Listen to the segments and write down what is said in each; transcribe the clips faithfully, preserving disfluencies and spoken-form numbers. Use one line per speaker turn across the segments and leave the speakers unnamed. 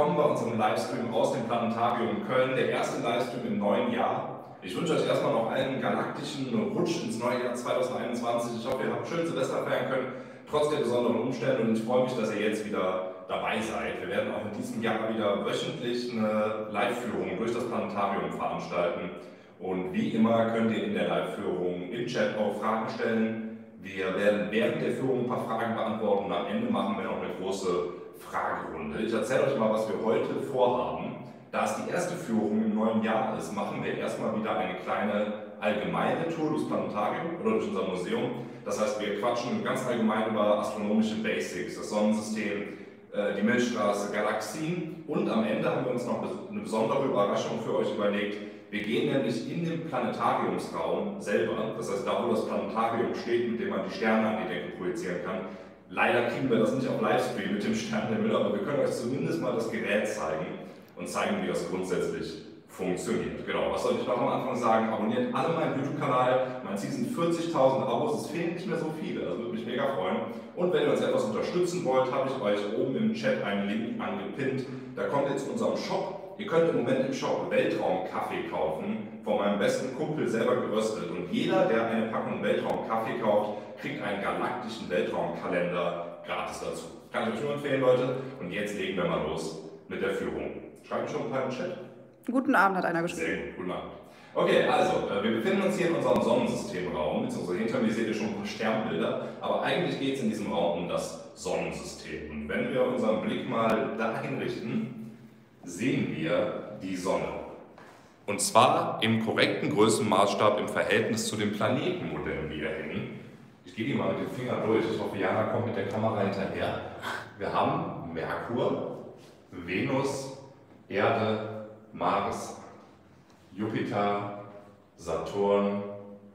willkommen bei unserem Livestream aus dem Planetarium Köln, der erste Livestream im neuen Jahr. Ich wünsche euch erstmal noch einen galaktischen Rutsch ins neue Jahr zweitausendeinundzwanzig. Ich hoffe, ihr habt schön Silvester feiern können, trotz der besonderen Umstände, und ich freue mich, dass ihr jetzt wieder dabei seid. Wir werden auch in diesem Jahr wieder wöchentlich eine Live-Führung durch das Planetarium veranstalten. Und wie immer könnt ihr in der Live-Führung im Chat auch Fragen stellen. Wir werden während der Führung ein paar Fragen beantworten und am Ende machen wir noch eine große Fragerunde. Ich erzähle euch mal, was wir heute vorhaben. Da es die erste Führung im neuen Jahr ist, machen wir erstmal wieder eine kleine allgemeine Tour durchs Planetarium oder durch unser Museum. Das heißt, wir quatschen ganz allgemein über astronomische Basics, das Sonnensystem, die Milchstraße, Galaxien, und am Ende haben wir uns noch eine besondere Überraschung für euch überlegt. Wir gehen nämlich in den Planetariumsraum selber, das heißt da, wo das Planetarium steht, mit dem man die Sterne an die Decke projizieren kann. Leider kriegen wir das nicht auf Livestream mit dem Sternenhimmel, aber wir können euch zumindest mal das Gerät zeigen und zeigen, wie das grundsätzlich funktioniert. Genau, was soll ich noch am Anfang sagen? Abonniert alle meinen YouTube-Kanal. Mein Ziel sind vierzigtausend Abos, es fehlen nicht mehr so viele, das würde mich mega freuen. Und wenn ihr uns etwas unterstützen wollt, habe ich euch oben im Chat einen Link angepinnt. Da kommt ihr zu unserem Shop. Ihr könnt im Moment im Shop Weltraumkaffee kaufen, von meinem besten Kumpel selber geröstet. Und jeder, der eine Packung Weltraumkaffee kauft, kriegt einen galaktischen Weltraumkalender gratis dazu. Kann ich euch nur empfehlen, Leute. Und jetzt legen wir mal los mit der Führung. Schreibt schon ein paar im Chat.
Guten Abend, hat einer geschrieben.
Sehr gut, guten Abend. Okay, also, wir befinden uns hier in unserem Sonnensystemraum, beziehungsweise hinter mir seht ihr schon ein paar Sternbilder, aber eigentlich geht es in diesem Raum um das Sonnensystem. Und wenn wir unseren Blick mal dahin richten, sehen wir die Sonne. Und zwar im korrekten Größenmaßstab im Verhältnis zu den Planetenmodellen, die hier hängen. Ich gehe die mal mit dem Finger durch, ich hoffe, Jana kommt mit der Kamera hinterher. Wir haben Merkur, Venus, Erde, Mars, Jupiter, Saturn,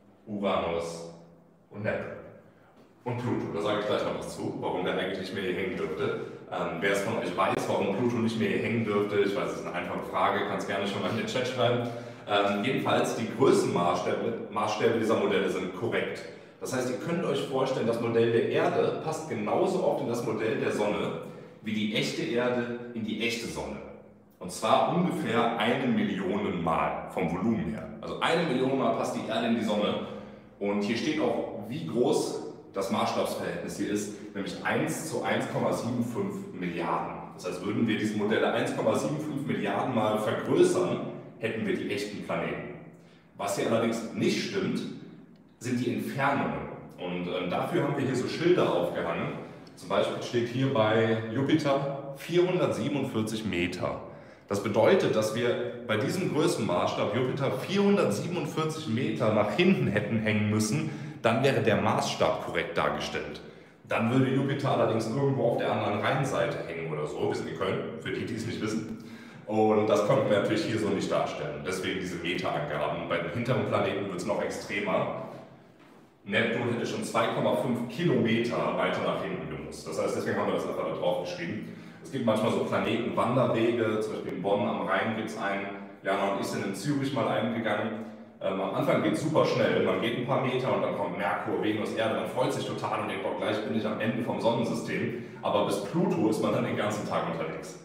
Uranus und Neptun. Und Pluto, da sage ich gleich noch was zu, warum der eigentlich nicht mehr hier hängen dürfte. Ähm, wer es von euch weiß, warum Pluto nicht mehr hier hängen dürfte, ich weiß, es ist eine einfache Frage, kann es gerne schon mal in den Chat schreiben. Ähm, jedenfalls, die Größenmaßstäbe Maßstäbe dieser Modelle sind korrekt. Das heißt, ihr könnt euch vorstellen, das Modell der Erde passt genauso oft in das Modell der Sonne, wie die echte Erde in die echte Sonne. Und zwar ungefähr eine Million Mal vom Volumen her. Also eine Million Mal passt die Erde in die Sonne. Und hier steht auch, wie groß das Maßstabsverhältnis hier ist, nämlich eins zu eins Komma fünfundsiebzig Milliarden. Das heißt, würden wir diese Modelle eins Komma fünfundsiebzig Milliarden Mal vergrößern, hätten wir die echten Planeten. Was hier allerdings nicht stimmt, sind die Entfernungen. Und äh, dafür haben wir hier so Schilder aufgehangen. Zum Beispiel steht hier bei Jupiter vierhundertsiebenundvierzig Meter. Das bedeutet, dass wir bei diesem Größenmaßstab Jupiter vierhundertsiebenundvierzig Meter nach hinten hätten hängen müssen, dann wäre der Maßstab korrekt dargestellt. Dann würde Jupiter allerdings irgendwo auf der anderen Rheinseite hängen oder so. Wir sind in Köln, für die, die es nicht wissen. Und das konnten wir natürlich hier so nicht darstellen. Deswegen diese Meterangaben. Bei den hinteren Planeten wird es noch extremer. Neptun hätte schon zwei Komma fünf Kilometer weiter nach hinten gemusst. Das heißt, deswegen haben wir das einfach da drauf geschrieben. Es gibt manchmal so Planetenwanderwege, zum Beispiel in Bonn am Rhein gibt es einen. Jana und ich sind in Zürich mal eingegangen. Ähm, am Anfang geht es super schnell, man geht ein paar Meter und dann kommt Merkur, Venus, Erde, man freut sich total und denkt, oh, gleich bin ich am Ende vom Sonnensystem. Aber bis Pluto ist man dann den ganzen Tag unterwegs.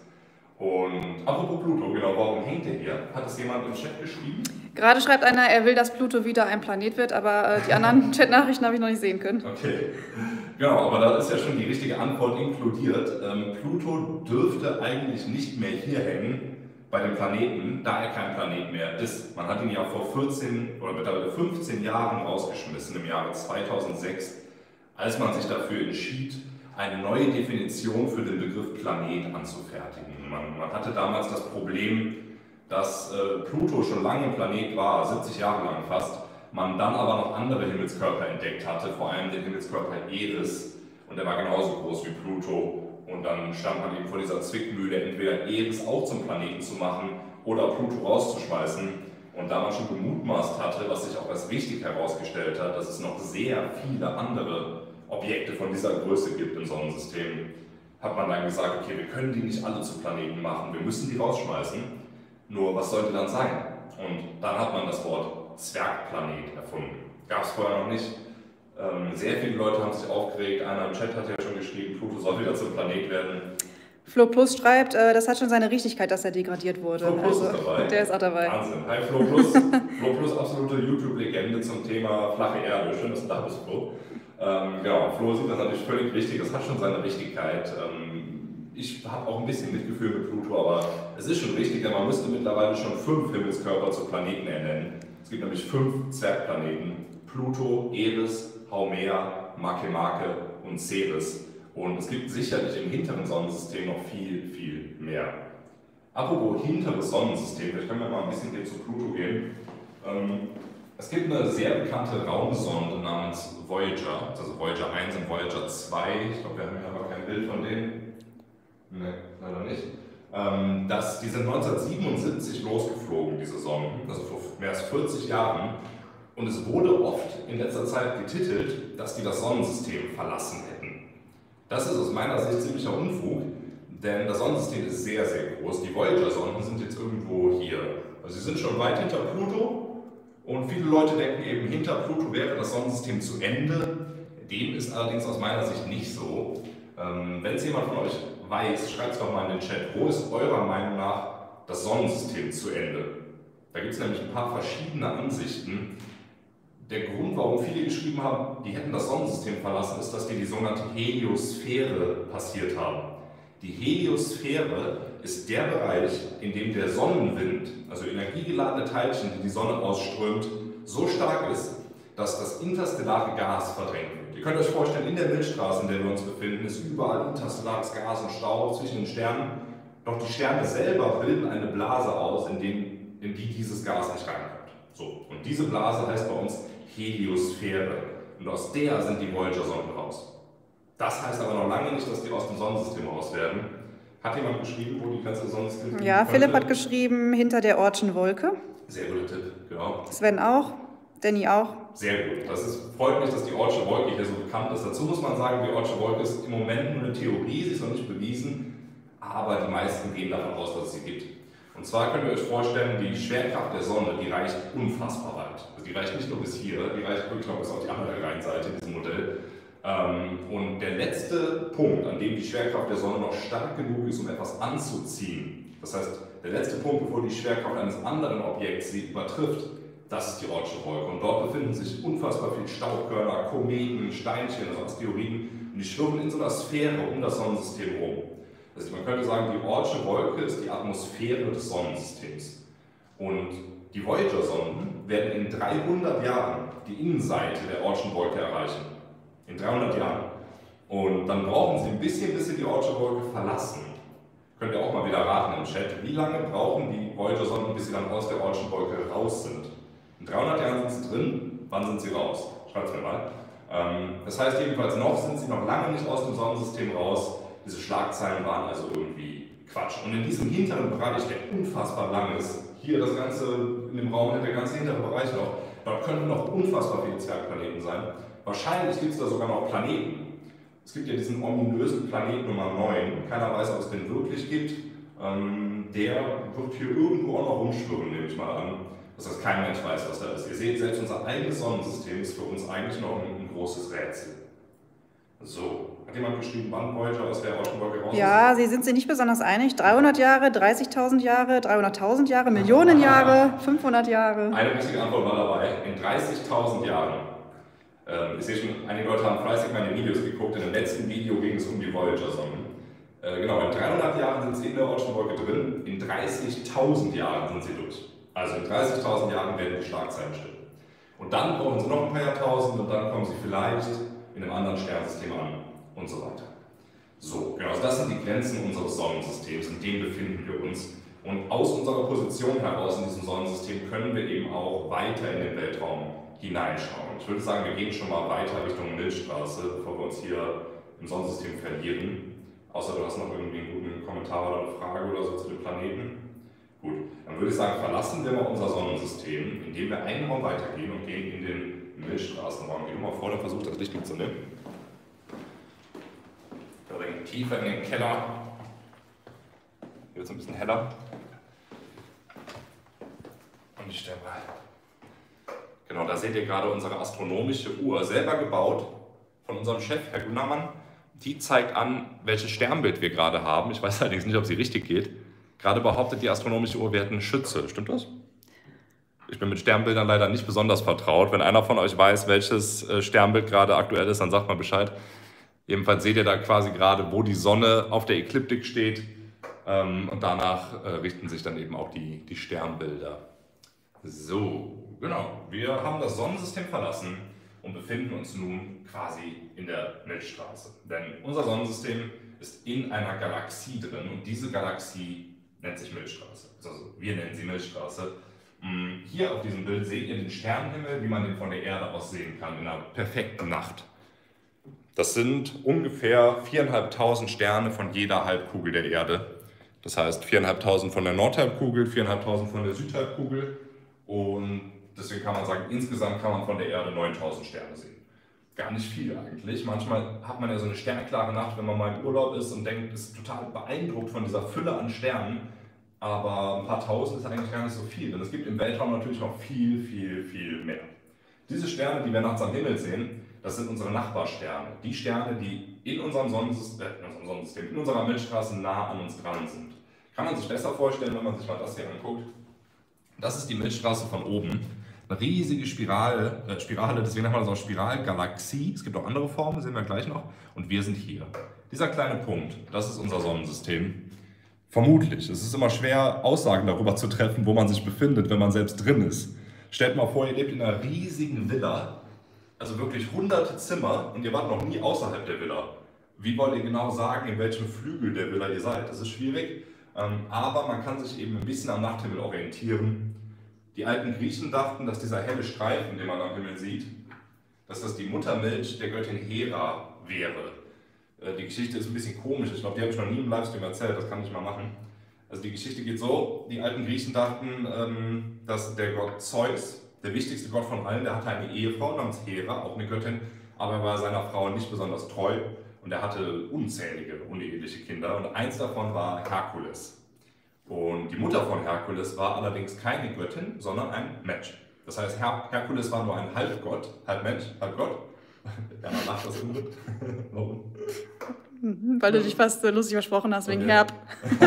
Und apropos Pluto, genau, warum hängt der hier? Hat es jemand im Chat geschrieben?
Gerade schreibt einer, er will, dass Pluto wieder ein Planet wird, aber äh, die anderen Chat-Nachrichten habe ich noch nicht sehen können.
Okay, genau, aber da ist ja schon die richtige Antwort inkludiert. Ähm, Pluto dürfte eigentlich nicht mehr hier hängen bei den Planeten, da er kein Planet mehr ist. Man hat ihn ja vor vierzehn oder mittlerweile fünfzehn Jahren rausgeschmissen, im Jahre zweitausendsechs, als man sich dafür entschied, eine neue Definition für den Begriff Planet anzufertigen. Man, man hatte damals das Problem, dass äh, Pluto schon lange ein Planet war, siebzig Jahre lang fast, man dann aber noch andere Himmelskörper entdeckt hatte, vor allem den Himmelskörper Eris, und der war genauso groß wie Pluto. Und dann stand man eben vor dieser Zwickmühle, entweder Eris auch zum Planeten zu machen oder Pluto rauszuschmeißen. Und da man schon gemutmaßt hatte, was sich auch als wichtig herausgestellt hat, dass es noch sehr viele andere Objekte von dieser Größe gibt im Sonnensystem, hat man dann gesagt, okay, wir können die nicht alle zu Planeten machen, wir müssen die rausschmeißen. Nur was sollte dann sein? Und dann hat man das Wort Zwergplanet erfunden. Gab es vorher noch nicht. Ähm, sehr viele Leute haben sich aufgeregt. Einer im Chat hat ja schon geschrieben, Pluto soll wieder zum Planet werden.
Flo Plus schreibt, äh, das hat schon seine Richtigkeit, dass er degradiert wurde.
Flo Plus
also,
ist dabei.
Der ist auch dabei.
Wahnsinn. Hi Flo Plus. Flo Plus, absolute YouTube-Legende zum Thema flache Erde. Schön, dass du da bist, Flo. Ähm, genau, Flo sieht das natürlich völlig richtig. Das hat schon seine Richtigkeit. Ähm, ich habe auch ein bisschen Mitgefühl mit Pluto, aber es ist schon richtig, denn man müsste mittlerweile schon fünf Himmelskörper zu Planeten ernennen. Es gibt nämlich fünf Zwergplaneten. Pluto, Eris, Haumea, Makemake und Ceres. Und es gibt sicherlich im hinteren Sonnensystem noch viel, viel mehr. Apropos hinteres Sonnensystem, vielleicht können wir mal ein bisschen hier zu Pluto gehen. Ähm, es gibt eine sehr bekannte Raumsonde namens Voyager, also Voyager eins und Voyager zwei. Ich glaube, wir haben hier aber kein Bild von denen. Ne, leider nicht. Ähm, das, die sind neunzehnhundertsiebenundsiebzig losgeflogen, diese Sonden, also vor mehr als vierzig Jahren. Und es wurde oft in letzter Zeit getitelt, dass die das Sonnensystem verlassen hätten. Das ist aus meiner Sicht ziemlicher Unfug, denn das Sonnensystem ist sehr, sehr groß. Die Voyager-Sonden sind jetzt irgendwo hier. Also sie sind schon weit hinter Pluto und viele Leute denken eben, hinter Pluto wäre das Sonnensystem zu Ende. Dem ist allerdings aus meiner Sicht nicht so. Ähm, wenn es jemand von euch weiß, schreibt es doch mal in den Chat, wo ist eurer Meinung nach das Sonnensystem zu Ende? Da gibt es nämlich ein paar verschiedene Ansichten. Der Grund, warum viele geschrieben haben, die hätten das Sonnensystem verlassen, ist, dass die die sogenannte Heliosphäre passiert haben. Die Heliosphäre ist der Bereich, in dem der Sonnenwind, also energiegeladene Teilchen, die die Sonne ausströmt, so stark ist, dass das interstellare Gas verdrängt wird. Ihr könnt euch vorstellen, in der Milchstraße, in der wir uns befinden, ist überall interstellares Gas und Staub zwischen den Sternen. Doch die Sterne selber bilden eine Blase aus, in, den, in die dieses Gas nicht reinkommt. So. Und diese Blase heißt bei uns Heliosphäre. Und aus der sind die Voyager-Sonden raus. Das heißt aber noch lange nicht, dass die aus dem Sonnensystem raus werden. Hat jemand geschrieben, wo die ganze Sonnensystem
Ja,
könnte?
Philipp hat geschrieben, hinter der Ortschen Wolke.
Sehr guter Tipp, genau.
Sven auch, Danny auch.
Sehr gut. Das ist, freut mich, dass die Ortsche Wolke hier so bekannt ist. Dazu muss man sagen, die Ortsche Wolke ist im Moment nur eine Theorie, sie ist noch nicht bewiesen, aber die meisten gehen davon aus, dass es sie gibt. Und zwar könnt ihr euch vorstellen, die Schwerkraft der Sonne, die reicht unfassbar weit. Also die reicht nicht nur bis hier, die reicht wirklich noch bis auf die andere Rheinseite in diesem Modell. Und der letzte Punkt, an dem die Schwerkraft der Sonne noch stark genug ist, um etwas anzuziehen, das heißt, der letzte Punkt, bevor die Schwerkraft eines anderen Objekts sie übertrifft, das ist die Ortsche Wolke. Und dort befinden sich unfassbar viele Staubkörner, Kometen, Steinchen, also Asteroiden, und die schwirren in so einer Sphäre um das Sonnensystem rum. Also man könnte sagen, die Ortsche Wolke ist die Atmosphäre des Sonnensystems. Und die Voyager-Sonden werden in dreihundert Jahren die Innenseite der Ortschen Wolke erreichen. In dreihundert Jahren. Und dann brauchen sie ein bisschen, bis sie die Ortsche Wolke verlassen. Könnt ihr auch mal wieder raten im Chat, wie lange brauchen die Voyager-Sonden, bis sie dann aus der Ortschen Wolke raus sind? In dreihundert Jahren sind sie drin, wann sind sie raus? Schreibt es mir mal. Das heißt jedenfalls, noch sind sie noch lange nicht aus dem Sonnensystem raus. Diese Schlagzeilen waren also irgendwie Quatsch. Und in diesem hinteren Bereich, der unfassbar lang ist, hier das ganze, in dem Raum hat der ganze hintere Bereich noch, dort könnten noch unfassbar viele Zwergplaneten sein. Wahrscheinlich gibt es da sogar noch Planeten. Es gibt ja diesen ominösen Planeten Nummer neun, keiner weiß, ob es den wirklich gibt. Ähm, der wird hier irgendwo auch noch rumschwirren, nehme ich mal an. Das heißt, kein Mensch weiß, was da ist. Ihr seht, selbst unser eigenes Sonnensystem ist für uns eigentlich noch ein, ein großes Rätsel. So, hat jemand geschrieben, wann Voyager aus der Ortschen Wolke raus ist?
Ja, sie sind sich nicht besonders einig. dreihundert Jahre, dreißigtausend Jahre, dreihunderttausend Jahre, Millionen Jahre, fünfhundert Jahre.
Eine richtige Antwort war dabei. In dreißigtausend Jahren. Ähm, ich sehe schon, einige Leute haben fleißig meine Videos geguckt. In dem letzten Video ging es um die Voyager-Sonden. Äh, genau, in dreihundert Jahren sind sie in der Ortschen Wolke drin. In dreißigtausend Jahren sind sie durch. Also in dreißigtausend Jahren werden die Schlagzeilen stimmen. Und dann brauchen sie noch ein paar Jahrtausend und dann kommen sie vielleicht in einem anderen Sternensystem an und so weiter. So, genau, also das sind die Grenzen unseres Sonnensystems, in dem befinden wir uns. Und aus unserer Position heraus in diesem Sonnensystem können wir eben auch weiter in den Weltraum hineinschauen. Ich würde sagen, wir gehen schon mal weiter Richtung Milchstraße, bevor wir uns hier im Sonnensystem verlieren. Außer du hast noch irgendwie einen guten Kommentar oder eine Frage oder so zu den Planeten. Gut, dann würde ich sagen, verlassen wir mal unser Sonnensystem, indem wir einen Raum weitergehen und gehen in den Milchstraßenraum. Geh mal vor und versuch das Licht mitzunehmen. Wir bringen tiefer in den Keller. Hier wird es ein bisschen heller. Und ich stelle mal. Genau, da seht ihr gerade unsere astronomische Uhr, selber gebaut von unserem Chef, Herr Gunnermann. die zeigt an, welches Sternbild wir gerade haben. Ich weiß allerdings nicht, ob sie richtig geht. Gerade behauptet die astronomische Uhr, wir hätten Schütze. Stimmt das? Ich bin mit Sternbildern leider nicht besonders vertraut. Wenn einer von euch weiß, welches Sternbild gerade aktuell ist, dann sagt mal Bescheid. Jedenfalls seht ihr da quasi gerade, wo die Sonne auf der Ekliptik steht. Und danach richten sich dann eben auch die, die Sternbilder. So, genau. Wir haben das Sonnensystem verlassen und befinden uns nun quasi in der Milchstraße. Denn unser Sonnensystem ist in einer Galaxie drin und diese Galaxie nennt sich Milchstraße. Also wir nennen sie Milchstraße. Hier auf diesem Bild seht ihr den Sternenhimmel, wie man den von der Erde aus sehen kann, in einer perfekten Nacht. Das sind ungefähr viertausendfünfhundert Sterne von jeder Halbkugel der Erde. Das heißt viertausendfünfhundert von der Nordhalbkugel, viertausendfünfhundert von der Südhalbkugel. Und deswegen kann man sagen, insgesamt kann man von der Erde neuntausend Sterne sehen. Gar nicht viel eigentlich. Manchmal hat man ja so eine sternklare Nacht, wenn man mal im Urlaub ist und denkt, ist total beeindruckt von dieser Fülle an Sternen. Aber ein paar Tausend ist eigentlich gar nicht so viel. Denn es gibt im Weltraum natürlich noch viel, viel, viel mehr. Diese Sterne, die wir nachts am Himmel sehen, das sind unsere Nachbarsterne. Die Sterne, die in unserem Sonnensystem, äh, in unserem Sonnensystem, in unserer Milchstraße nah an uns dran sind. Kann man sich besser vorstellen, wenn man sich mal das hier anguckt. Das ist die Milchstraße von oben. Eine riesige Spirale, äh, Spirale, deswegen haben wir das auch Spiralgalaxie. Es gibt auch andere Formen, sehen wir gleich noch. Und wir sind hier. Dieser kleine Punkt, das ist unser Sonnensystem. Vermutlich. Es ist immer schwer, Aussagen darüber zu treffen, wo man sich befindet, wenn man selbst drin ist. Stellt mal vor, ihr lebt in einer riesigen Villa, also wirklich hunderte Zimmer und ihr wart noch nie außerhalb der Villa. Wie wollt ihr genau sagen, in welchem Flügel der Villa ihr seid? Das ist schwierig, aber man kann sich eben ein bisschen am Nachthimmel orientieren. Die alten Griechen dachten, dass dieser helle Streifen, den man am Himmel sieht, dass das die Muttermilch der Göttin Hera wäre. Die Geschichte ist ein bisschen komisch, ich glaube, die habe ich noch nie im Livestream erzählt, das kann ich mal machen. Also die Geschichte geht so, die alten Griechen dachten, dass der Gott Zeus, der wichtigste Gott von allen, der hatte eine Ehefrau namens Hera, auch eine Göttin, aber er war seiner Frau nicht besonders treu und er hatte unzählige uneheliche Kinder und eins davon war Herkules. Und die Mutter von Herkules war allerdings keine Göttin, sondern ein Mensch. Das heißt, Her Herkules war nur ein Halbgott, halb Mensch, halb Gott. Ja, man lacht das immer. Warum?
Weil du dich fast lustig versprochen hast, wegen okay. Herb.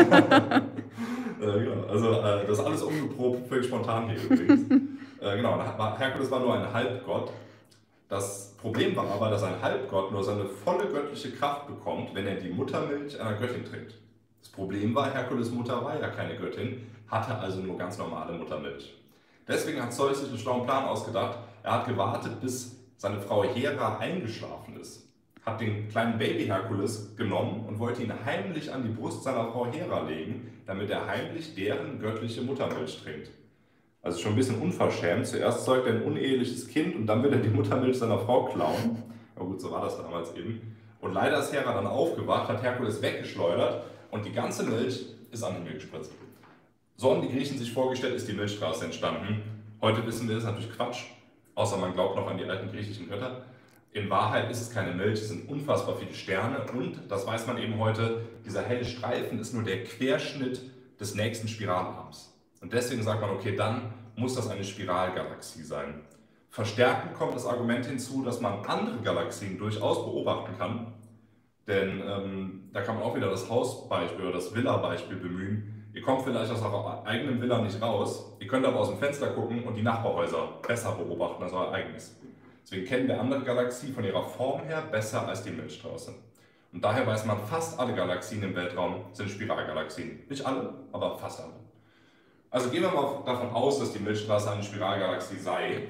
äh, genau. Also äh, das ist alles ungeprobt, völlig spontan hier übrigens. äh, genau, Herkules war nur ein Halbgott. Das Problem war aber, dass ein Halbgott nur seine volle göttliche Kraft bekommt, wenn er die Muttermilch einer Göttin trinkt. Das Problem war, Herkules Mutter war ja keine Göttin, hatte also nur ganz normale Muttermilch. Deswegen hat Zeus sich einen schlauen Plan ausgedacht. Er hat gewartet, bis seine Frau Hera eingeschlafen ist, hat den kleinen Baby Herkules genommen und wollte ihn heimlich an die Brust seiner Frau Hera legen, damit er heimlich deren göttliche Muttermilch trinkt. Also schon ein bisschen unverschämt. Zuerst zeugt er ein uneheliches Kind und dann will er die Muttermilch seiner Frau klauen. Aber gut, so war das damals eben. Und leider ist Hera dann aufgewacht, hat Herkules weggeschleudert und die ganze Milch ist an den Himmel gespritzt. So haben die Griechen sich vorgestellt, ist die Milchstraße entstanden. Heute wissen wir, das ist natürlich Quatsch. Außer man glaubt noch an die alten griechischen Götter. In Wahrheit ist es keine Milch, es sind unfassbar viele Sterne und, das weiß man eben heute, dieser helle Streifen ist nur der Querschnitt des nächsten Spiralarms. Und deswegen sagt man, okay, dann muss das eine Spiralgalaxie sein. Verstärkend kommt das Argument hinzu, dass man andere Galaxien durchaus beobachten kann. Denn ähm, da kann man auch wieder das Hausbeispiel oder das Villa-Beispiel bemühen. Ihr kommt vielleicht aus eurer eigenen Villa nicht raus, ihr könnt aber aus dem Fenster gucken und die Nachbarhäuser besser beobachten als euer eigenes. Deswegen kennen wir andere Galaxien von ihrer Form her besser als die Milchstraße. Und daher weiß man, fast alle Galaxien im Weltraum sind Spiralgalaxien. Nicht alle, aber fast alle. Also gehen wir mal davon aus, dass die Milchstraße eine Spiralgalaxie sei.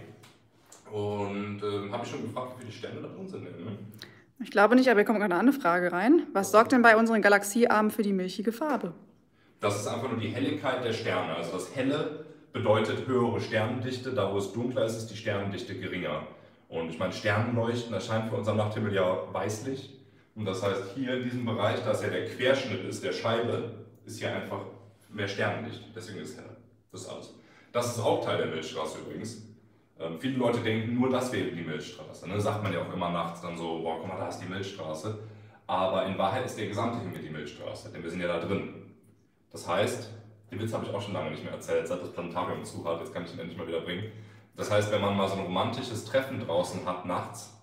Und äh, habe ich schon gefragt, wie viele Sterne da drin sind? Ne?
Ich glaube nicht, aber hier kommt gerade eine andere Frage rein. Was sorgt denn bei unseren Galaxiearmen für die milchige Farbe?
Das ist einfach nur die Helligkeit der Sterne. Also das Helle bedeutet höhere Sternendichte, da wo es dunkler ist, ist die Sternendichte geringer. Und ich meine, Sternenleuchten erscheint für unseren Nachthimmel ja weißlich. Und das heißt, hier in diesem Bereich, da es ja der Querschnitt ist, der Scheibe, ist hier einfach mehr Sternendicht. Deswegen ist es heller. Das ist alles. Das ist auch Teil der Milchstraße übrigens. Ähm, viele Leute denken, nur das wäre die Milchstraße. Ne? Sagt man ja auch immer nachts dann so, boah, guck mal, da ist die Milchstraße. Aber in Wahrheit ist der gesamte Himmel die Milchstraße, denn wir sind ja da drin. Das heißt, den Witz habe ich auch schon lange nicht mehr erzählt, seit das Planetarium zu hat, jetzt kann ich ihn endlich mal wieder bringen. Das heißt, wenn man mal so ein romantisches Treffen draußen hat nachts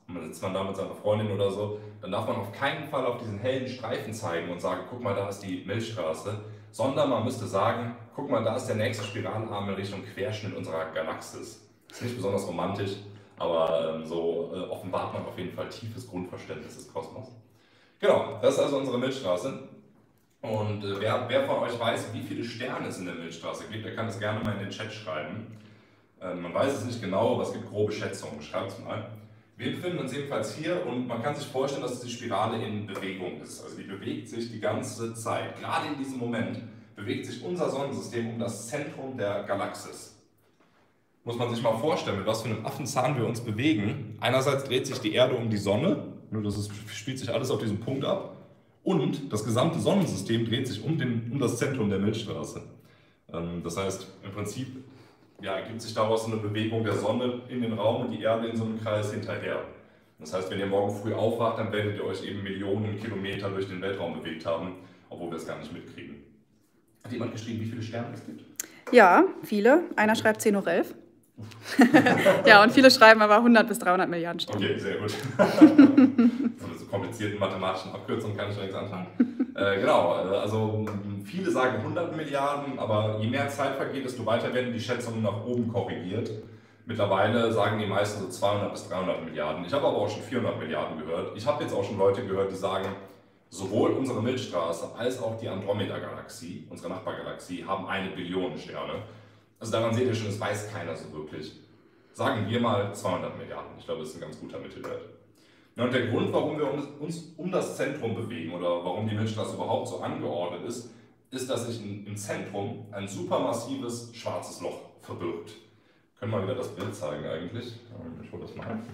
und man sitzt man da mit seiner Freundin oder so, dann darf man auf keinen Fall auf diesen hellen Streifen zeigen und sagen, guck mal, da ist die Milchstraße, sondern man müsste sagen, guck mal, da ist der nächste Spiralarm in Richtung Querschnitt unserer Galaxis. Ist nicht besonders romantisch, aber ähm, so äh, offenbart man auf jeden Fall tiefes Grundverständnis des Kosmos. Genau, das ist also unsere Milchstraße. Und äh, wer, wer von euch weiß, wie viele Sterne es in der Milchstraße gibt, der kann das gerne mal in den Chat schreiben. Ähm, man weiß es nicht genau, aber es gibt grobe Schätzungen. Schreibt es mal. Wir befinden uns jedenfalls hier und man kann sich vorstellen, dass die Spirale in Bewegung ist. Also die bewegt sich die ganze Zeit. Gerade in diesem Moment bewegt sich unser Sonnensystem um das Zentrum der Galaxis. Muss man sich mal vorstellen, mit was für einem Affenzahn wir uns bewegen. Einerseits dreht sich die Erde um die Sonne, nur das ist, spielt sich alles auf diesem Punkt ab. Und das gesamte Sonnensystem dreht sich um, den, um das Zentrum der Milchstraße. Ähm, das heißt, im Prinzip ja, ergibt sich daraus eine Bewegung der Sonne in den Raum und die Erde in so einem Kreis hinterher. Das heißt, wenn ihr morgen früh aufwacht, dann werdet ihr euch eben Millionen Kilometer durch den Weltraum bewegt haben, obwohl wir es gar nicht mitkriegen. Hat jemand geschrieben, wie viele Sterne es gibt?
Ja, viele. Einer schreibt zehn hoch elf. Ja, und viele schreiben aber hundert bis dreihundert Milliarden Sterne.
Okay, sehr gut. So mit so komplizierten mathematischen Abkürzungen kann ich nichts anfangen. Äh, genau, also viele sagen hundert Milliarden, aber je mehr Zeit vergeht, desto weiter werden die Schätzungen nach oben korrigiert. Mittlerweile sagen die meisten so zweihundert bis dreihundert Milliarden. Ich habe aber auch schon vierhundert Milliarden gehört. Ich habe jetzt auch schon Leute gehört, die sagen, sowohl unsere Milchstraße als auch die Andromeda-Galaxie, unsere Nachbargalaxie, haben eine Billion Sterne. Also daran seht ihr schon, es weiß keiner so wirklich. Sagen wir mal zweihundert Milliarden. Ich glaube, das ist ein ganz guter Mittelwert. Ja, und der Grund, warum wir uns um das Zentrum bewegen oder warum die Milchstraße überhaupt so angeordnet ist, ist, dass sich im Zentrum ein supermassives schwarzes Loch verbirgt. Können wir mal wieder das Bild zeigen eigentlich. Ich hole das mal ein.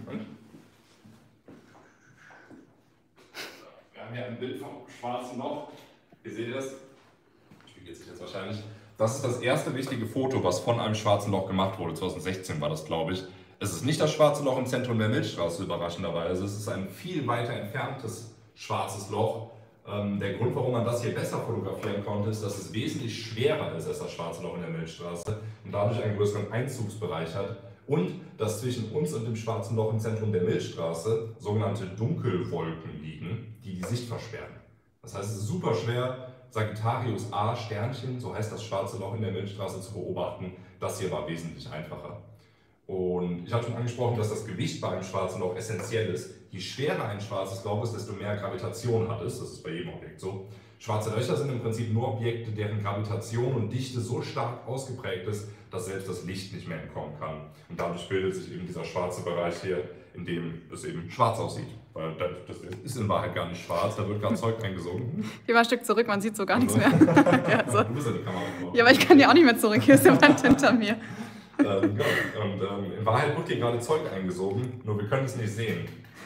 Wir haben hier ein Bild vom schwarzen Loch. Hier seht ihr das. Spiegelt sich jetzt wahrscheinlich. Das ist das erste wichtige Foto, was von einem schwarzen Loch gemacht wurde. zweitausendsechzehn war das, glaube ich. Es ist nicht das schwarze Loch im Zentrum der Milchstraße, überraschenderweise. Es ist ein viel weiter entferntes schwarzes Loch. Ähm, der Grund, warum man das hier besser fotografieren konnte, ist, dass es wesentlich schwerer ist als das schwarze Loch in der Milchstraße und dadurch einen größeren Einzugsbereich hat. Und dass zwischen uns und dem schwarzen Loch im Zentrum der Milchstraße sogenannte Dunkelwolken liegen, die die Sicht versperren. Das heißt, es ist super schwer, Sagittarius A Sternchen, so heißt das schwarze Loch in der Milchstraße, zu beobachten. Das hier war wesentlich einfacher. Und ich habe schon angesprochen, dass das Gewicht bei einem schwarzen Loch essentiell ist. Je schwerer ein schwarzes Loch ist, desto mehr Gravitation hat es. Das ist bei jedem Objekt so. Schwarze Löcher sind im Prinzip nur Objekte, deren Gravitation und Dichte so stark ausgeprägt ist, dass selbst das Licht nicht mehr entkommen kann. Und dadurch bildet sich eben dieser schwarze Bereich hier, in dem es eben schwarz aussieht. Weil das ist in Wahrheit gar nicht schwarz, da wird gerade Zeug eingesogen.
Geh mal ein Stück zurück, man sieht so gar nichts mehr. Ja, so.
Du bist ja die Kamera.
Ja, aber ich kann ja auch nicht mehr zurück, hier ist die Wand hinter mir.
ähm, ja, und ähm, in Wahrheit wird hier gerade Zeug eingesogen, nur wir können es nicht sehen.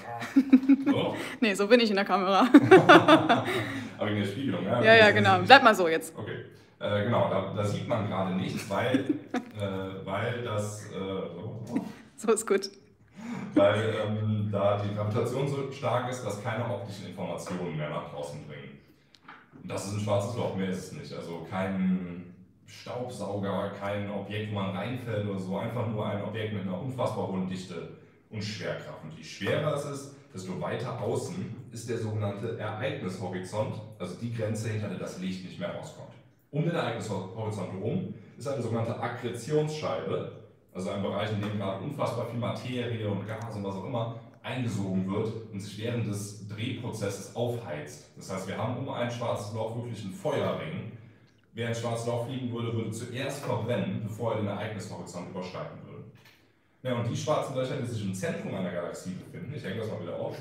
So.
Nee, so bin ich in der Kamera.
Aber in der Spiegelung, ja?
Ja, ja, genau. Bleib mal so jetzt.
Okay. Äh, genau, da, da sieht man gerade nichts, weil, äh, weil das... Äh, so.
So ist gut.
Weil ähm, da die Gravitation so stark ist, dass keine optischen Informationen mehr nach draußen bringen. Und das ist ein schwarzes Loch, mehr ist es nicht. Also kein Staubsauger, kein Objekt, wo man reinfällt oder so, einfach nur ein Objekt mit einer unfassbar hohen Dichte und Schwerkraft. Und je schwerer es ist, desto weiter außen ist der sogenannte Ereignishorizont, also die Grenze, hinter der das Licht nicht mehr rauskommt. Um den Ereignishorizont herum ist eine sogenannte Akkretionsscheibe, also ein Bereich, in dem gerade unfassbar viel Materie und Gas und was auch immer eingesogen wird und sich während des Drehprozesses aufheizt. Das heißt, wir haben um ein schwarzes Loch wirklich einen Feuerring. Wer ein schwarzes Loch fliegen würde, würde zuerst verbrennen, bevor er den Ereignishorizont überschreiten würde. Ja, und die schwarzen Löcher, die sich im Zentrum einer Galaxie befinden, ich hänge das mal wieder auf.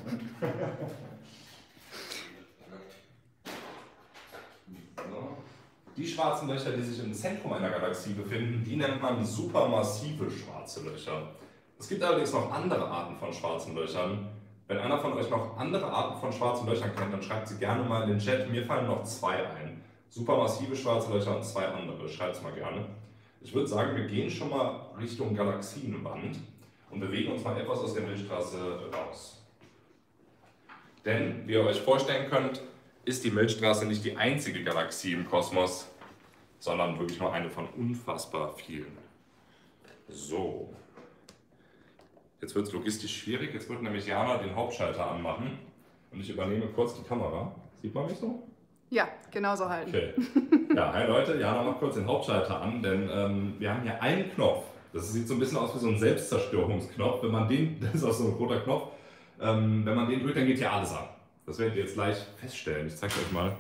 So. Die schwarzen Löcher, die sich im Zentrum einer Galaxie befinden, die nennt man supermassive schwarze Löcher. Es gibt allerdings noch andere Arten von schwarzen Löchern. Wenn einer von euch noch andere Arten von schwarzen Löchern kennt, dann schreibt sie gerne mal in den Chat. Mir fallen noch zwei ein. Supermassive schwarze Löcher und zwei andere. Schreibt es mal gerne. Ich würde sagen, wir gehen schon mal Richtung Galaxienwand und bewegen uns mal etwas aus der Milchstraße raus. Denn, wie ihr euch vorstellen könnt, ist die Milchstraße nicht die einzige Galaxie im Kosmos, sondern wirklich nur eine von unfassbar vielen. So. Jetzt wird es logistisch schwierig. Jetzt wird nämlich Jana den Hauptschalter anmachen und ich übernehme kurz die Kamera. Sieht man mich so?
Ja, genauso halten.
Okay. Ja, hi Leute, Jana macht kurz den Hauptschalter an, denn ähm, wir haben hier einen Knopf. Das sieht so ein bisschen aus wie so ein Selbstzerstörungsknopf. Wenn man den, das ist auch so ein roter Knopf, ähm, wenn man den drückt, dann geht hier alles an. Das werdet ihr jetzt gleich feststellen. Ich zeige euch mal.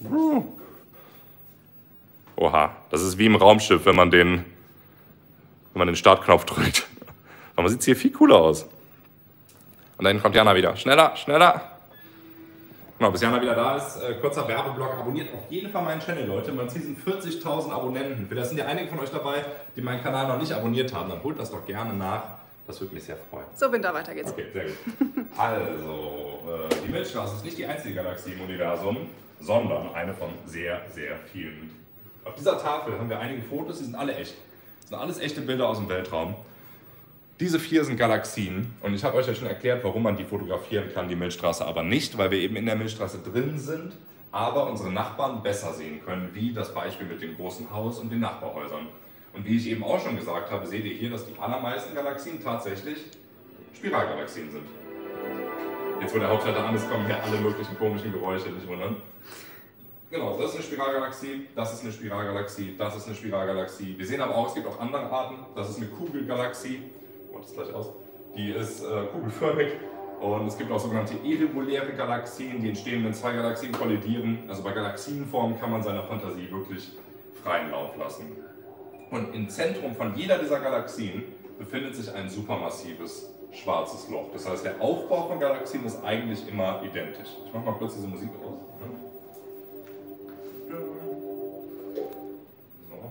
Oha, das ist wie im Raumschiff, wenn man den, wenn man den Startknopf drückt. Aber man sieht hier viel cooler aus. Und dann kommt Jana wieder. Schneller, schneller. Genau, bis Jana wieder da ist, äh, kurzer Werbeblock. Abonniert auf jeden Fall meinen Channel, Leute. Mein Ziel sind vierzigtausend Abonnenten. Vielleicht sind ja einige von euch dabei, die meinen Kanal noch nicht abonniert haben. Dann holt das doch gerne nach. Das würde mich sehr freuen.
So, Winter, weiter geht's.
Okay, sehr gut. Also, äh, die Milchstraße ist nicht die einzige Galaxie im Universum, sondern eine von sehr, sehr vielen. Auf dieser Tafel haben wir einige Fotos, die sind alle echt. Das sind alles echte Bilder aus dem Weltraum. Diese vier sind Galaxien und ich habe euch ja schon erklärt, warum man die fotografieren kann, die Milchstraße aber nicht, weil wir eben in der Milchstraße drin sind, aber unsere Nachbarn besser sehen können, wie das Beispiel mit dem großen Haus und den Nachbarhäusern. Und wie ich eben auch schon gesagt habe, seht ihr hier, dass die allermeisten Galaxien tatsächlich Spiralgalaxien sind. Jetzt, wo der Hauptschalter an ist, kommen hier alle möglichen komischen Geräusche, nicht wundern. Genau, das ist eine Spiralgalaxie, das ist eine Spiralgalaxie, das ist eine Spiralgalaxie. Wir sehen aber auch, es gibt auch andere Arten. Das ist eine Kugelgalaxie. Oh, das gleich aus. Die ist äh, kugelförmig. Und es gibt auch sogenannte irreguläre Galaxien, die entstehen, wenn zwei Galaxien kollidieren. Also bei Galaxienformen kann man seiner Fantasie wirklich freien Lauf lassen. Und im Zentrum von jeder dieser Galaxien befindet sich ein supermassives schwarzes Loch. Das heißt, der Aufbau von Galaxien ist eigentlich immer identisch. Ich mache mal kurz diese Musik aus. So.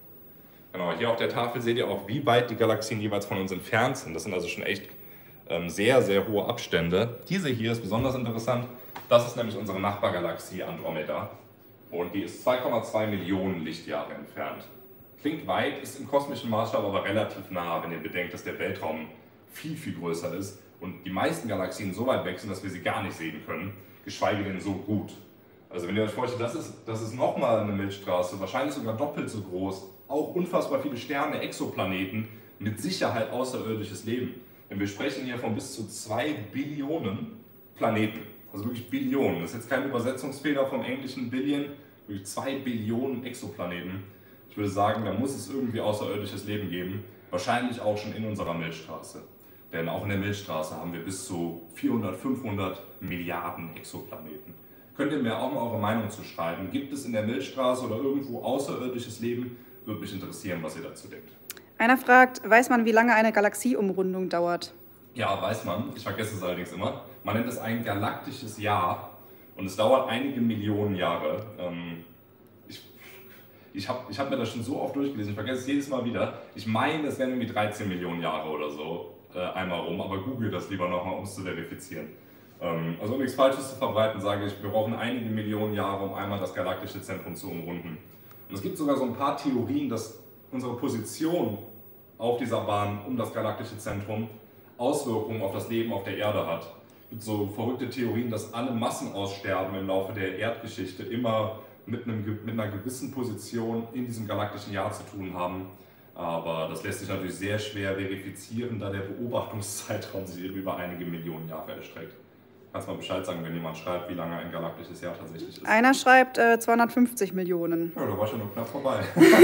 Genau, hier auf der Tafel seht ihr auch, wie weit die Galaxien jeweils von uns entfernt sind. Das sind also schon echt ähm, sehr, sehr hohe Abstände. Diese hier ist besonders interessant. Das ist nämlich unsere Nachbargalaxie Andromeda. Und die ist zwei Komma zwei Millionen Lichtjahre entfernt. Klingt weit, ist im kosmischen Maßstab aber relativ nah, wenn ihr bedenkt, dass der Weltraum viel, viel größer ist und die meisten Galaxien so weit weg sind, dass wir sie gar nicht sehen können, geschweige denn so gut. Also wenn ihr euch vorstellt, das ist, das ist nochmal eine Milchstraße, wahrscheinlich sogar doppelt so groß, auch unfassbar viele Sterne, Exoplaneten, mit Sicherheit außerirdisches Leben. Denn wir sprechen hier von bis zu zwei Billionen Planeten, also wirklich Billionen. Das ist jetzt kein Übersetzungsfehler vom englischen Billion, wirklich zwei Billionen Exoplaneten. Ich würde sagen, da muss es irgendwie außerirdisches Leben geben, wahrscheinlich auch schon in unserer Milchstraße. Denn auch in der Milchstraße haben wir bis zu vierhundert, fünfhundert Milliarden Exoplaneten. Könnt ihr mir auch mal eure Meinung zu schreiben? Gibt es in der Milchstraße oder irgendwo außerirdisches Leben? Würde mich interessieren, was ihr dazu denkt.
Einer fragt, weiß man, wie lange eine Galaxieumrundung dauert?
Ja, weiß man. Ich vergesse es allerdings immer. Man nennt es ein galaktisches Jahr und es dauert einige Millionen Jahre. Ähm, ich ich habe ich hab mir das schon so oft durchgelesen, ich vergesse es jedes Mal wieder. Ich meine, es wären irgendwie dreizehn Millionen Jahre oder so äh, einmal rum, aber google das lieber nochmal, um es zu verifizieren. Ähm, also um nichts Falsches zu verbreiten, sage ich, wir brauchen einige Millionen Jahre, um einmal das galaktische Zentrum zu umrunden. Und es gibt sogar so ein paar Theorien, dass unsere Position auf dieser Bahn um das galaktische Zentrum Auswirkungen auf das Leben auf der Erde hat. Es gibt so verrückte Theorien, dass alle Massenaussterben im Laufe der Erdgeschichte immer mit, einem, mit einer gewissen Position in diesem galaktischen Jahr zu tun haben. Aber das lässt sich natürlich sehr schwer verifizieren, da der Beobachtungszeitraum sich eben über einige Millionen Jahre erstreckt. Kannst du mal Bescheid sagen, wenn jemand schreibt, wie lange ein galaktisches Jahr tatsächlich ist?
Einer schreibt äh, zweihundertfünfzig Millionen.
Ja, da war schon nur knapp vorbei.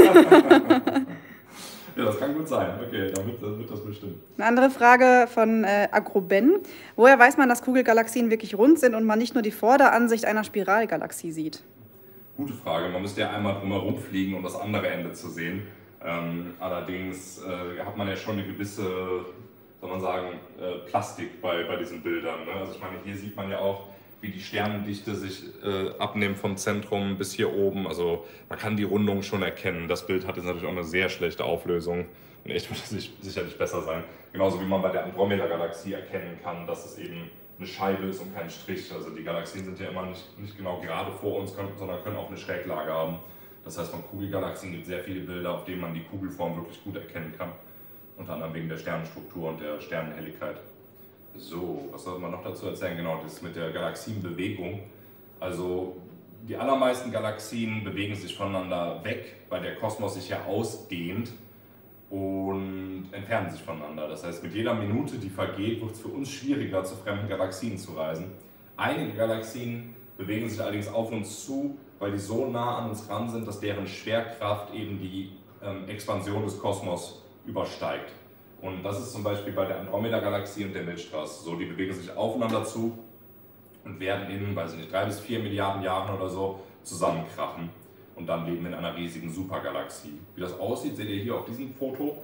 Ja, das kann gut sein. Okay, dann wird, dann wird das bestimmt.
Eine andere Frage von äh, Agroben. Woher weiß man, dass Kugelgalaxien wirklich rund sind und man nicht nur die Vorderansicht einer Spiralgalaxie sieht?
Gute Frage. Man müsste ja einmal drumherum fliegen, um das andere Ende zu sehen. Ähm, allerdings äh, hat man ja schon eine gewisse, soll man sagen, äh, Plastik bei, bei diesen Bildern. Ne? Also ich meine, hier sieht man ja auch, wie die Sternendichte sich äh, abnimmt vom Zentrum bis hier oben. Also man kann die Rundung schon erkennen. Das Bild hat jetzt natürlich auch eine sehr schlechte Auflösung. In echt wird es sicherlich besser sein. Genauso wie man bei der Andromeda-Galaxie erkennen kann, dass es eben eine Scheibe ist und kein Strich. Also die Galaxien sind ja immer nicht, nicht genau gerade vor uns, können, sondern können auch eine Schräglage haben. Das heißt, von Kugelgalaxien gibt es sehr viele Bilder, auf denen man die Kugelform wirklich gut erkennen kann. Unter anderem wegen der Sternenstruktur und der Sternenhelligkeit. So, was soll man noch dazu erzählen? Genau, das mit der Galaxienbewegung. Also die allermeisten Galaxien bewegen sich voneinander weg, weil der Kosmos sich ja ausdehnt. und entfernen sich voneinander. Das heißt, mit jeder Minute, die vergeht, wird es für uns schwieriger, zu fremden Galaxien zu reisen. Einige Galaxien bewegen sich allerdings auf uns zu, weil die so nah an uns ran sind, dass deren Schwerkraft eben die ähm, Expansion des Kosmos übersteigt. Und das ist zum Beispiel bei der Andromeda-Galaxie und der Milchstraße so. Die bewegen sich aufeinander zu und werden in, weiß ich nicht, drei bis vier Milliarden Jahren oder so zusammenkrachen und dann leben in einer riesigen Supergalaxie. Wie das aussieht, seht ihr hier auf diesem Foto.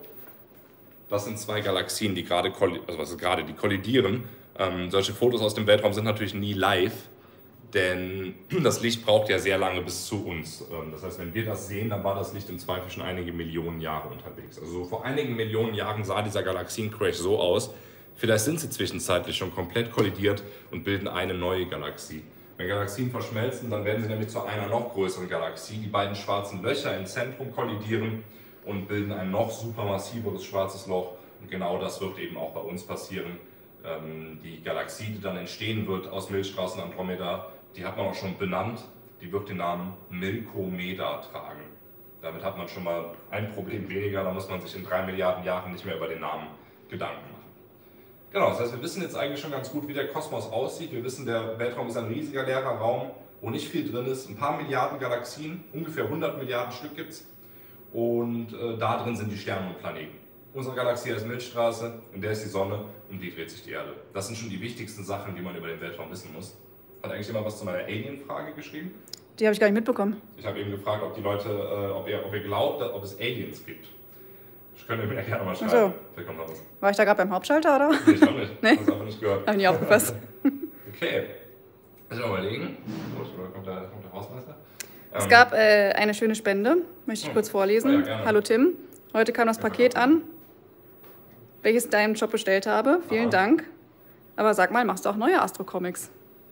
Das sind zwei Galaxien, die gerade, also was ist gerade, die kollidieren. Ähm, solche Fotos aus dem Weltraum sind natürlich nie live, denn das Licht braucht ja sehr lange bis zu uns. Ähm, das heißt, wenn wir das sehen, dann war das Licht im Zweifel schon einige Millionen Jahre unterwegs. Also so vor einigen Millionen Jahren sah dieser Galaxiencrash so aus. Vielleicht sind sie zwischenzeitlich schon komplett kollidiert und bilden eine neue Galaxie. Wenn Galaxien verschmelzen, dann werden sie nämlich zu einer noch größeren Galaxie. Die beiden schwarzen Löcher im Zentrum kollidieren und bilden ein noch supermassiveres schwarzes Loch. Und genau das wird eben auch bei uns passieren. Die Galaxie, die dann entstehen wird aus Milchstraße und Andromeda, die hat man auch schon benannt. Die wird den Namen Milkomeda tragen. Damit hat man schon mal ein Problem weniger. Da muss man sich in drei Milliarden Jahren nicht mehr über den Namen Gedanken machen. Genau, das heißt, wir wissen jetzt eigentlich schon ganz gut, wie der Kosmos aussieht. Wir wissen, der Weltraum ist ein riesiger leerer Raum, wo nicht viel drin ist. Ein paar Milliarden Galaxien, ungefähr hundert Milliarden Stück gibt es. Und äh, da drin sind die Sterne und Planeten. Unsere Galaxie ist Milchstraße, in der ist die Sonne, um die dreht sich die Erde. Das sind schon die wichtigsten Sachen, die man über den Weltraum wissen muss. Hat eigentlich jemand was zu meiner Alien-Frage geschrieben?
Die habe ich gar nicht mitbekommen.
Ich habe eben gefragt, ob die Leute, äh, ob, ihr, ob ihr glaubt, ob es Aliens gibt. Ich könnte mir gerne mal schreiben.
So.
Vielleicht kommt noch was.
War ich da gerade beim Hauptschalter, oder?
Nee, ich auch nicht.
Nee.
Ich habe es einfach nicht gehört.
Habe ich nicht aufgepasst.
Okay. Lass mal überlegen. Oder kommt der, kommt der Hausmeister?
Es
Ähm,
gab äh, eine schöne Spende, möchte ich
Oh.
kurz vorlesen.
Oh ja, gerne.
Hallo Tim, heute kam das Paket an, welches ich deinem Job bestellt habe. Vielen
Aha.
Dank. Aber sag mal, machst du auch neue Astro-Comics?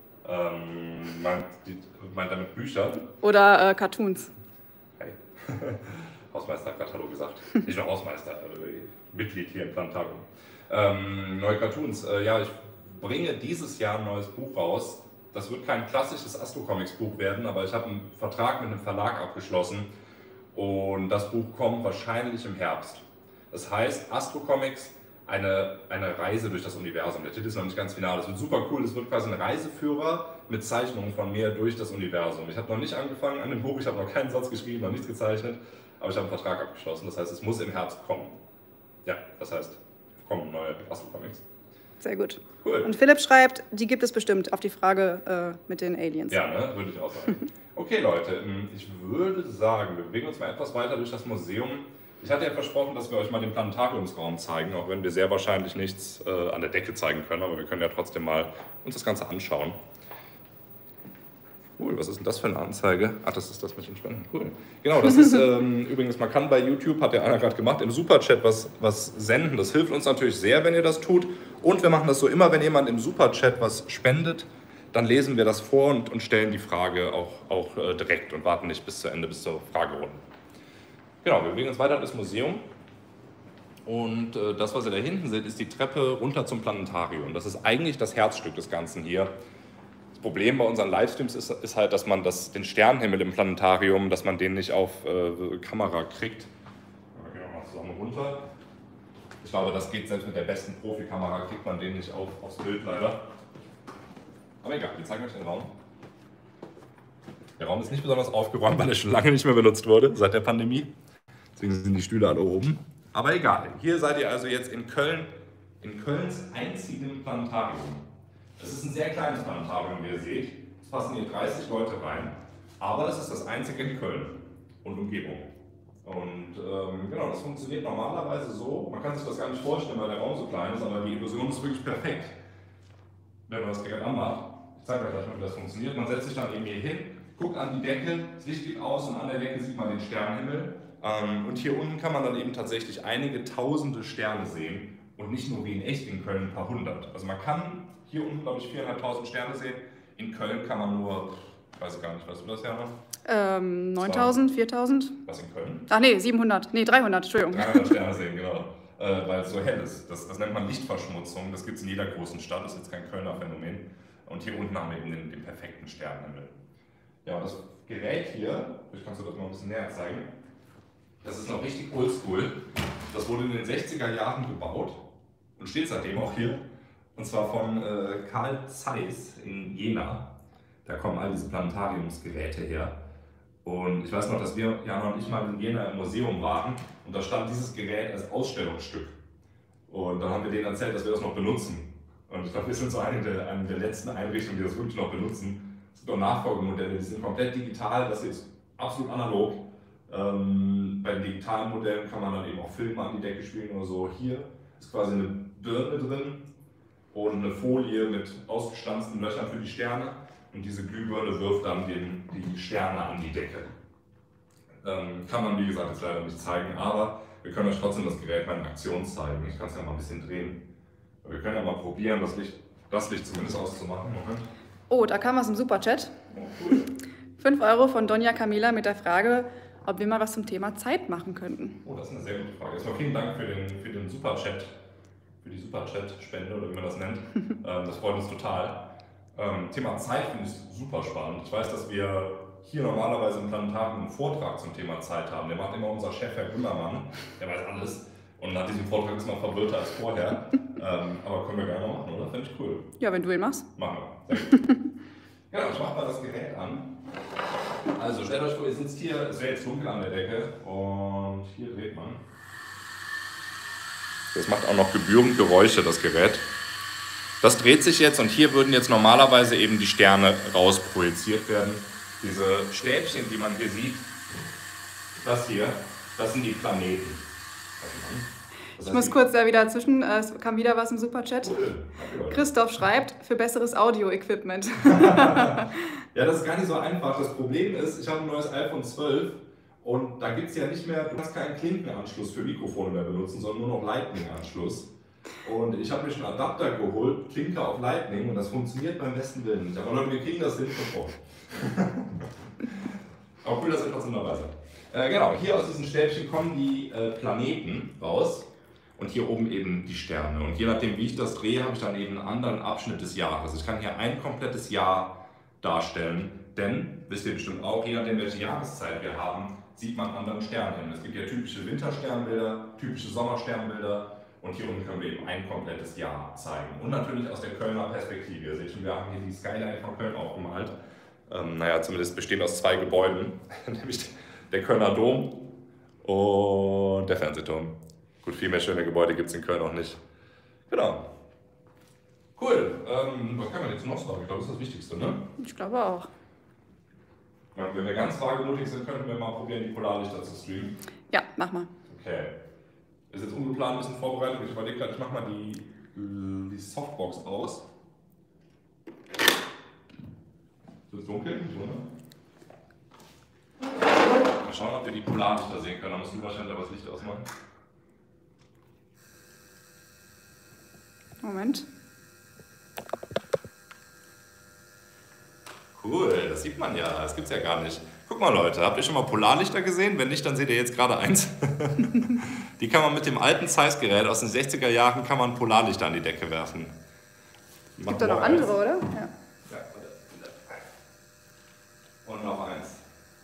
Ähm, meint, die, meint er mit Büchern?
Oder äh, Cartoons?
Hey. Hausmeister hat gerade Hallo gesagt. Nicht nur Hausmeister, äh, Mitglied hier im Planetarium. Ähm, neue Cartoons. Äh, ja, ich bringe dieses Jahr ein neues Buch raus. Das wird kein klassisches Astro-Comics-Buch werden, aber ich habe einen Vertrag mit einem Verlag abgeschlossen und das Buch kommt wahrscheinlich im Herbst. Das heißt, Astro-Comics, eine, eine Reise durch das Universum. Der Titel ist noch nicht ganz final. Das wird super cool. Das wird quasi ein Reiseführer mit Zeichnungen von mir durch das Universum. Ich habe noch nicht angefangen an dem Buch, ich habe noch keinen Satz geschrieben, noch nichts gezeichnet, aber ich habe einen Vertrag abgeschlossen. Das heißt, es muss im Herbst kommen. Ja, das heißt, kommen neue Astro-Comics.
Sehr gut.
Cool.
Und Philipp schreibt, die gibt es bestimmt auf die Frage äh, mit den Aliens.
Ja, ne? Würde ich auch sagen. Okay, Leute, ich würde sagen, wir bewegen uns mal etwas weiter durch das Museum. Ich hatte ja versprochen, dass wir euch mal den Planetariumsraum zeigen, auch wenn wir sehr wahrscheinlich nichts äh, an der Decke zeigen können, aber wir können ja trotzdem mal uns das Ganze anschauen. Cool, was ist denn das für eine Anzeige? Ach, das ist das mit den Spenden. Cool. Genau, das ist ähm, übrigens, man kann bei YouTube, hat ja einer gerade gemacht, im Superchat was, was senden. Das hilft uns natürlich sehr, wenn ihr das tut. Und wir machen das so immer, wenn jemand im Superchat was spendet, dann lesen wir das vor und, und stellen die Frage auch, auch äh, direkt und warten nicht bis zu Ende, bis zur Fragerunde. Genau, wir bewegen uns weiter durchs Museum. Und äh, das, was ihr da hinten seht, ist die Treppe runter zum Planetarium. Das ist eigentlich das Herzstück des Ganzen hier. Das Problem bei unseren Livestreams ist, ist halt, dass man das, den Sternenhimmel im Planetarium, dass man den nicht auf äh, Kamera kriegt. Wir gehen mal zusammen runter. Ich glaube, das geht selbst mit der besten Profikamera, kriegt man den nicht auf, aufs Bild leider. Aber egal, wir zeigen euch den Raum. Der Raum ist nicht besonders aufgeräumt, weil er schon lange nicht mehr benutzt wurde, seit der Pandemie. Deswegen sind die Stühle alle oben. Aber egal, hier seid ihr also jetzt in Köln, in Kölns einzigem Planetarium. Es ist ein sehr kleines Planetarium, wie ihr seht. Es passen hier dreißig Leute rein, aber es ist das einzige in Köln und Umgebung. Und ähm, genau, das funktioniert normalerweise so, man kann sich das gar nicht vorstellen, weil der Raum so klein ist, aber die Illusion ist wirklich perfekt, wenn man das direkt anmacht. Ich zeige euch gleich mal, wie das funktioniert. Man setzt sich dann eben hier hin, guckt an die Decke, das Licht geht aus und an der Decke sieht man den Sternenhimmel. Ähm, und hier unten kann man dann eben tatsächlich einige tausende Sterne sehen und nicht nur wie in echt in Köln ein paar hundert. Also man kann hier unten, glaube ich, viertausendfünfhundert Sterne sehen. In Köln kann man nur, ich weiß gar nicht, weißt du das, Jana?
Ähm, neuntausend, viertausend?
Was in Köln?
Ach nee, siebenhundert. Nee, dreihundert, Entschuldigung.
dreihundert Sterne sehen, genau. Äh, weil es so hell ist. Das, das nennt man Lichtverschmutzung. Das gibt es in jeder großen Stadt. Das ist jetzt kein Kölner Phänomen. Und hier unten haben wir eben den, den perfekten Sternenhimmel. Ja, und das Gerät hier, vielleicht kannst du das mal ein bisschen näher zeigen, das ist noch richtig oldschool. Das wurde in den sechziger Jahren gebaut und steht seitdem auch hier. Und zwar von äh, Carl Zeiss in Jena. Da kommen all diese Planetariumsgeräte her. Und ich weiß noch, dass wir, Jana und ich, mal in Jena im Museum waren und da stand dieses Gerät als Ausstellungsstück. Und dann haben wir denen erzählt, dass wir das noch benutzen. Und ich glaube, wir sind so eine der, eine der letzten Einrichtungen, die das wirklich noch benutzen. Es gibt auch Nachfolgemodelle, die sind komplett digital, das ist absolut analog. Ähm, bei den digitalen Modellen kann man dann eben auch Filme an die Decke spielen oder so. Hier ist quasi eine Birne drin und eine Folie mit ausgestanzten Löchern für die Sterne. Und diese Glühbirne wirft dann den, die Sterne an die Decke. Ähm, kann man, wie gesagt, jetzt leider nicht zeigen, aber wir können euch trotzdem das Gerät mal in Aktion zeigen. Ich kann es ja mal ein bisschen drehen. Wir können ja mal probieren, das Licht, das Licht zumindest auszumachen. Moment.
Oh, da kam was im Superchat.
Oh, cool.
fünf Euro von Donja Camila mit der Frage, ob wir mal was zum Thema Zeit machen könnten.
Oh, das ist eine sehr gute Frage. Erstmal vielen Dank für den, für den Superchat, für die Superchat-Spende oder wie man das nennt. ähm, das freut uns total. Ähm, Thema Zeit finde ich super spannend. Ich weiß, dass wir hier normalerweise im Planetarium einen Vortrag zum Thema Zeit haben. Der macht immer unser Chef, Herr Gümmermann, der weiß alles. Und nach diesem Vortrag ist man verwirrter als vorher. ähm, aber können wir gerne mal machen, oder? Finde ich cool.
Ja, wenn du ihn machst.
Machen wir. Sehr gut. Ja, ich mache mal das Gerät an. Also stellt euch vor, ihr sitzt hier, es wäre jetzt dunkel an der Decke und hier dreht man. Das macht auch noch gebührend Geräusche, das Gerät. Das dreht sich jetzt und hier würden jetzt normalerweise eben die Sterne rausprojiziert werden. Diese Stäbchen, die man hier sieht, das hier, das sind die Planeten. Das heißt,
ich muss kurz da wieder dazwischen, es kam wieder was im Superchat.
Cool.
Christoph schreibt, für besseres Audio-Equipment.
Ja, das ist gar nicht so einfach. Das Problem ist, ich habe ein neues iPhone zwölf und da gibt es ja nicht mehr, du kannst keinen Klinkenanschluss für Mikrofone mehr benutzen, sondern nur noch Lightning-Anschluss. Und ich habe mir schon einen Adapter geholt, Klinke auf Lightning, und das funktioniert beim besten Willen nicht. Aber Leute, wir kriegen das hin schon vor. Aber cool, dass ihr trotzdem dabei seid. Äh, genau, hier aus diesen Stäbchen kommen die äh, Planeten raus und hier oben eben die Sterne. Und je nachdem, wie ich das drehe, habe ich dann eben einen anderen Abschnitt des Jahres. Ich kann hier ein komplettes Jahr darstellen, denn, wisst ihr bestimmt auch, je nachdem, welche Jahreszeit wir haben, sieht man anderen Sternenhimmel. Es gibt ja typische Wintersternbilder, typische Sommersternbilder. Und hier unten können wir eben ein komplettes Jahr zeigen. Und natürlich aus der Kölner Perspektive. Ihr seht schon, wir haben hier die Skyline von Köln aufgemalt. Ähm, naja, zumindest bestehend aus zwei Gebäuden, nämlich der Kölner Dom und der Fernsehturm. Gut, viel mehr schöne Gebäude gibt es in Köln auch nicht. Genau. Cool. Ähm, was kann man jetzt noch sagen? Ich glaube, das ist das Wichtigste, ne?
Ich glaube auch.
Ja, wenn wir ganz wagemutig sind, könnten wir mal probieren, die Polarlichter zu streamen.
Ja, mach mal.
Okay. Ist jetzt ungeplant ein bisschen vorbereitet. Ich überlege gerade, ich mache mal die, die Softbox aus. Ist es dunkel? So, ne? Mal schauen, ob wir die Polarlichter sehen können. Da musst du wahrscheinlich aber das Licht ausmachen.
Moment.
Cool, das sieht man ja. Das gibt's ja gar nicht. Guck mal, Leute, habt ihr schon mal Polarlichter gesehen? Wenn nicht, dann seht ihr jetzt gerade eins. Die kann man mit dem alten Zeiss-Gerät aus den sechziger Jahren kann man Polarlichter an die Decke werfen.
Es gibt da noch andere, eins. Oder? Ja.
Ja. Und noch eins.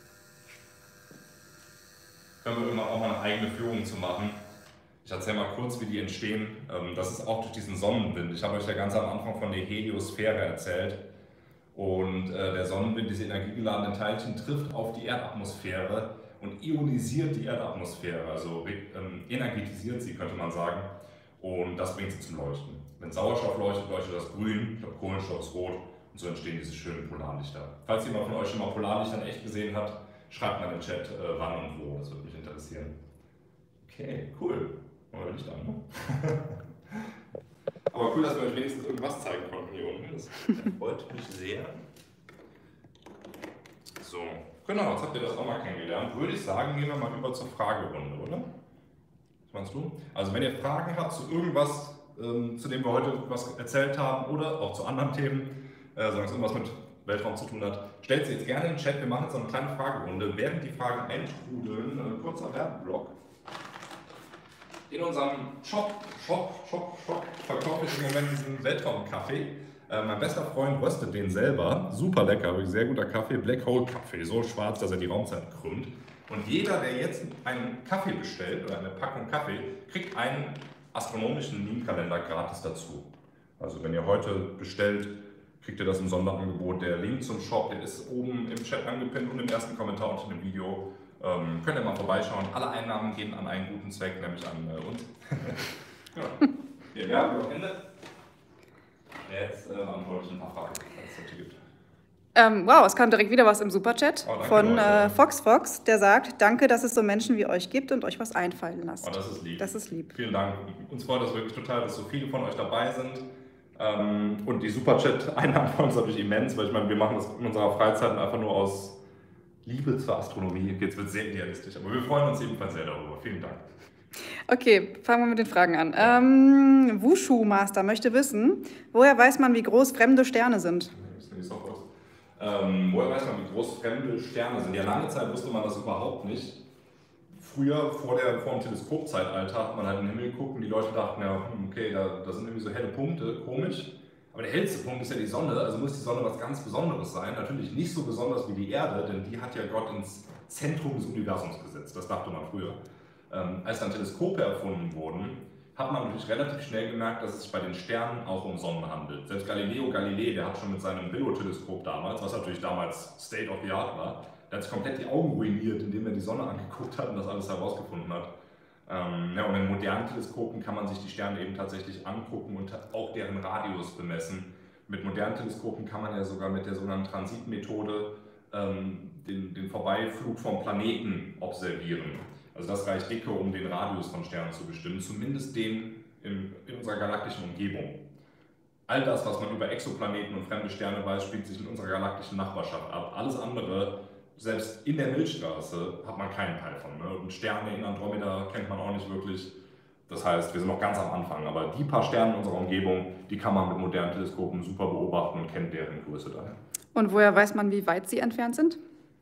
Können wir irgendwann auch mal eine eigene Führung zu machen. Ich erzähle mal kurz, wie die entstehen. Das ist auch durch diesen Sonnenwind. Ich habe euch ja ganz am Anfang von der Heliosphäre erzählt. Und äh, der Sonnenwind, diese energiegeladenen Teilchen, trifft auf die Erdatmosphäre und ionisiert die Erdatmosphäre, also ähm, energetisiert sie, könnte man sagen. Und das bringt sie zum Leuchten. Wenn Sauerstoff leuchtet, leuchtet das grün, ich glaube Kohlenstoff ist rot, und so entstehen diese schönen Polarlichter. Falls jemand von euch schon mal Polarlichter in echt gesehen hat, schreibt mal in den Chat, äh, wann und wo, das würde mich interessieren. Okay, cool. Machen wir Licht an, ne? Aber cool, dass wir euch wenigstens irgendwas zeigen konnten hier unten. Das freut mich sehr. So, genau, jetzt habt ihr das auch mal kennengelernt. Würde ich sagen, gehen wir mal über zur Fragerunde, oder? Was meinst du? Also wenn ihr Fragen habt zu irgendwas, ähm, zu dem wir heute was erzählt haben, oder auch zu anderen Themen, äh, solange es irgendwas mit Weltraum zu tun hat, stellt sie jetzt gerne in den Chat. Wir machen jetzt so eine kleine Fragerunde. Während die Fragen eintrudeln, äh, kurzer Werbeblock. In unserem Shop, Shop, Shop, Shop verkaufe ich im Moment diesen Weltraumkaffee. Äh, mein bester Freund röstet den selber. Super lecker, wirklich sehr guter Kaffee. Black Hole Kaffee, so schwarz, dass er die Raumzeit krümmt. Und jeder, der jetzt einen Kaffee bestellt oder eine Packung Kaffee, kriegt einen astronomischen Meme-Kalender gratis dazu. Also wenn ihr heute bestellt, kriegt ihr das im Sonderangebot. Der Link zum Shop, der ist oben im Chat angepinnt und im ersten Kommentar unter dem Video. Ähm, könnt ihr mal vorbeischauen. Alle Einnahmen gehen an einen guten Zweck, nämlich an äh, uns. Ja. Hier, ja, am Ende. Jetzt äh, antworte ich ein paar Fragen, wenn es dazu gibt.
Ähm, wow, es kam direkt wieder was im Superchat
Oh,
von
Leute.
äh, Fox Fox, der sagt, danke, dass es so Menschen wie euch gibt und euch was einfallen lasst.
Oh, das ist lieb.
Das ist lieb.
Vielen Dank. Uns freut es wirklich total, dass so viele von euch dabei sind. Ähm, und die Superchat-Einnahmen von uns natürlich immens, weil ich meine, wir machen das in unserer Freizeit einfach nur aus Liebe zur Astronomie. Jetzt wird es sehr idealistisch, aber wir freuen uns ebenfalls sehr darüber. Vielen Dank.
Okay, fangen wir mit den Fragen an. Ähm, Wushu Master möchte wissen, woher weiß man, wie groß fremde Sterne sind?
Ähm, woher weiß man, wie groß fremde Sterne sind? Ja, lange Zeit wusste man das überhaupt nicht. Früher, vor, der, vor dem Teleskopzeitalter, hat man halt in den Himmel geguckt und die Leute dachten, ja, okay, da, da sind irgendwie so helle Punkte, komisch. Aber der hellste Punkt ist ja die Sonne, also muss die Sonne was ganz Besonderes sein. Natürlich nicht so besonders wie die Erde, denn die hat ja Gott ins Zentrum des Universums gesetzt. Das dachte man früher. Ähm, als dann Teleskope erfunden wurden, hat man natürlich relativ schnell gemerkt, dass es sich bei den Sternen auch um Sonnen handelt. Selbst Galileo Galilei, der hat schon mit seinem Billo-Teleskop damals, was natürlich damals State of the Art war, der hat sich komplett die Augen ruiniert, indem er die Sonne angeguckt hat und das alles herausgefunden hat. Ähm, ja, und in modernen Teleskopen kann man sich die Sterne eben tatsächlich angucken und auch deren Radius bemessen. Mit modernen Teleskopen kann man ja sogar mit der sogenannten Transitmethode ähm, den, den Vorbeiflug vom Planeten observieren. Also das reicht dicke, um den Radius von Sternen zu bestimmen, zumindest den in, in unserer galaktischen Umgebung. All das, was man über Exoplaneten und fremde Sterne weiß, spielt sich in unserer galaktischen Nachbarschaft ab. Alles andere, selbst in der Milchstraße, hat man keinen Teil von. Ne? Und Sterne in Andromeda kennt man auch nicht wirklich. Das heißt, wir sind noch ganz am Anfang, aber die paar Sterne in unserer Umgebung, die kann man mit modernen Teleskopen super beobachten und kennt deren Größe daher.
Und woher weiß man, wie weit sie entfernt sind?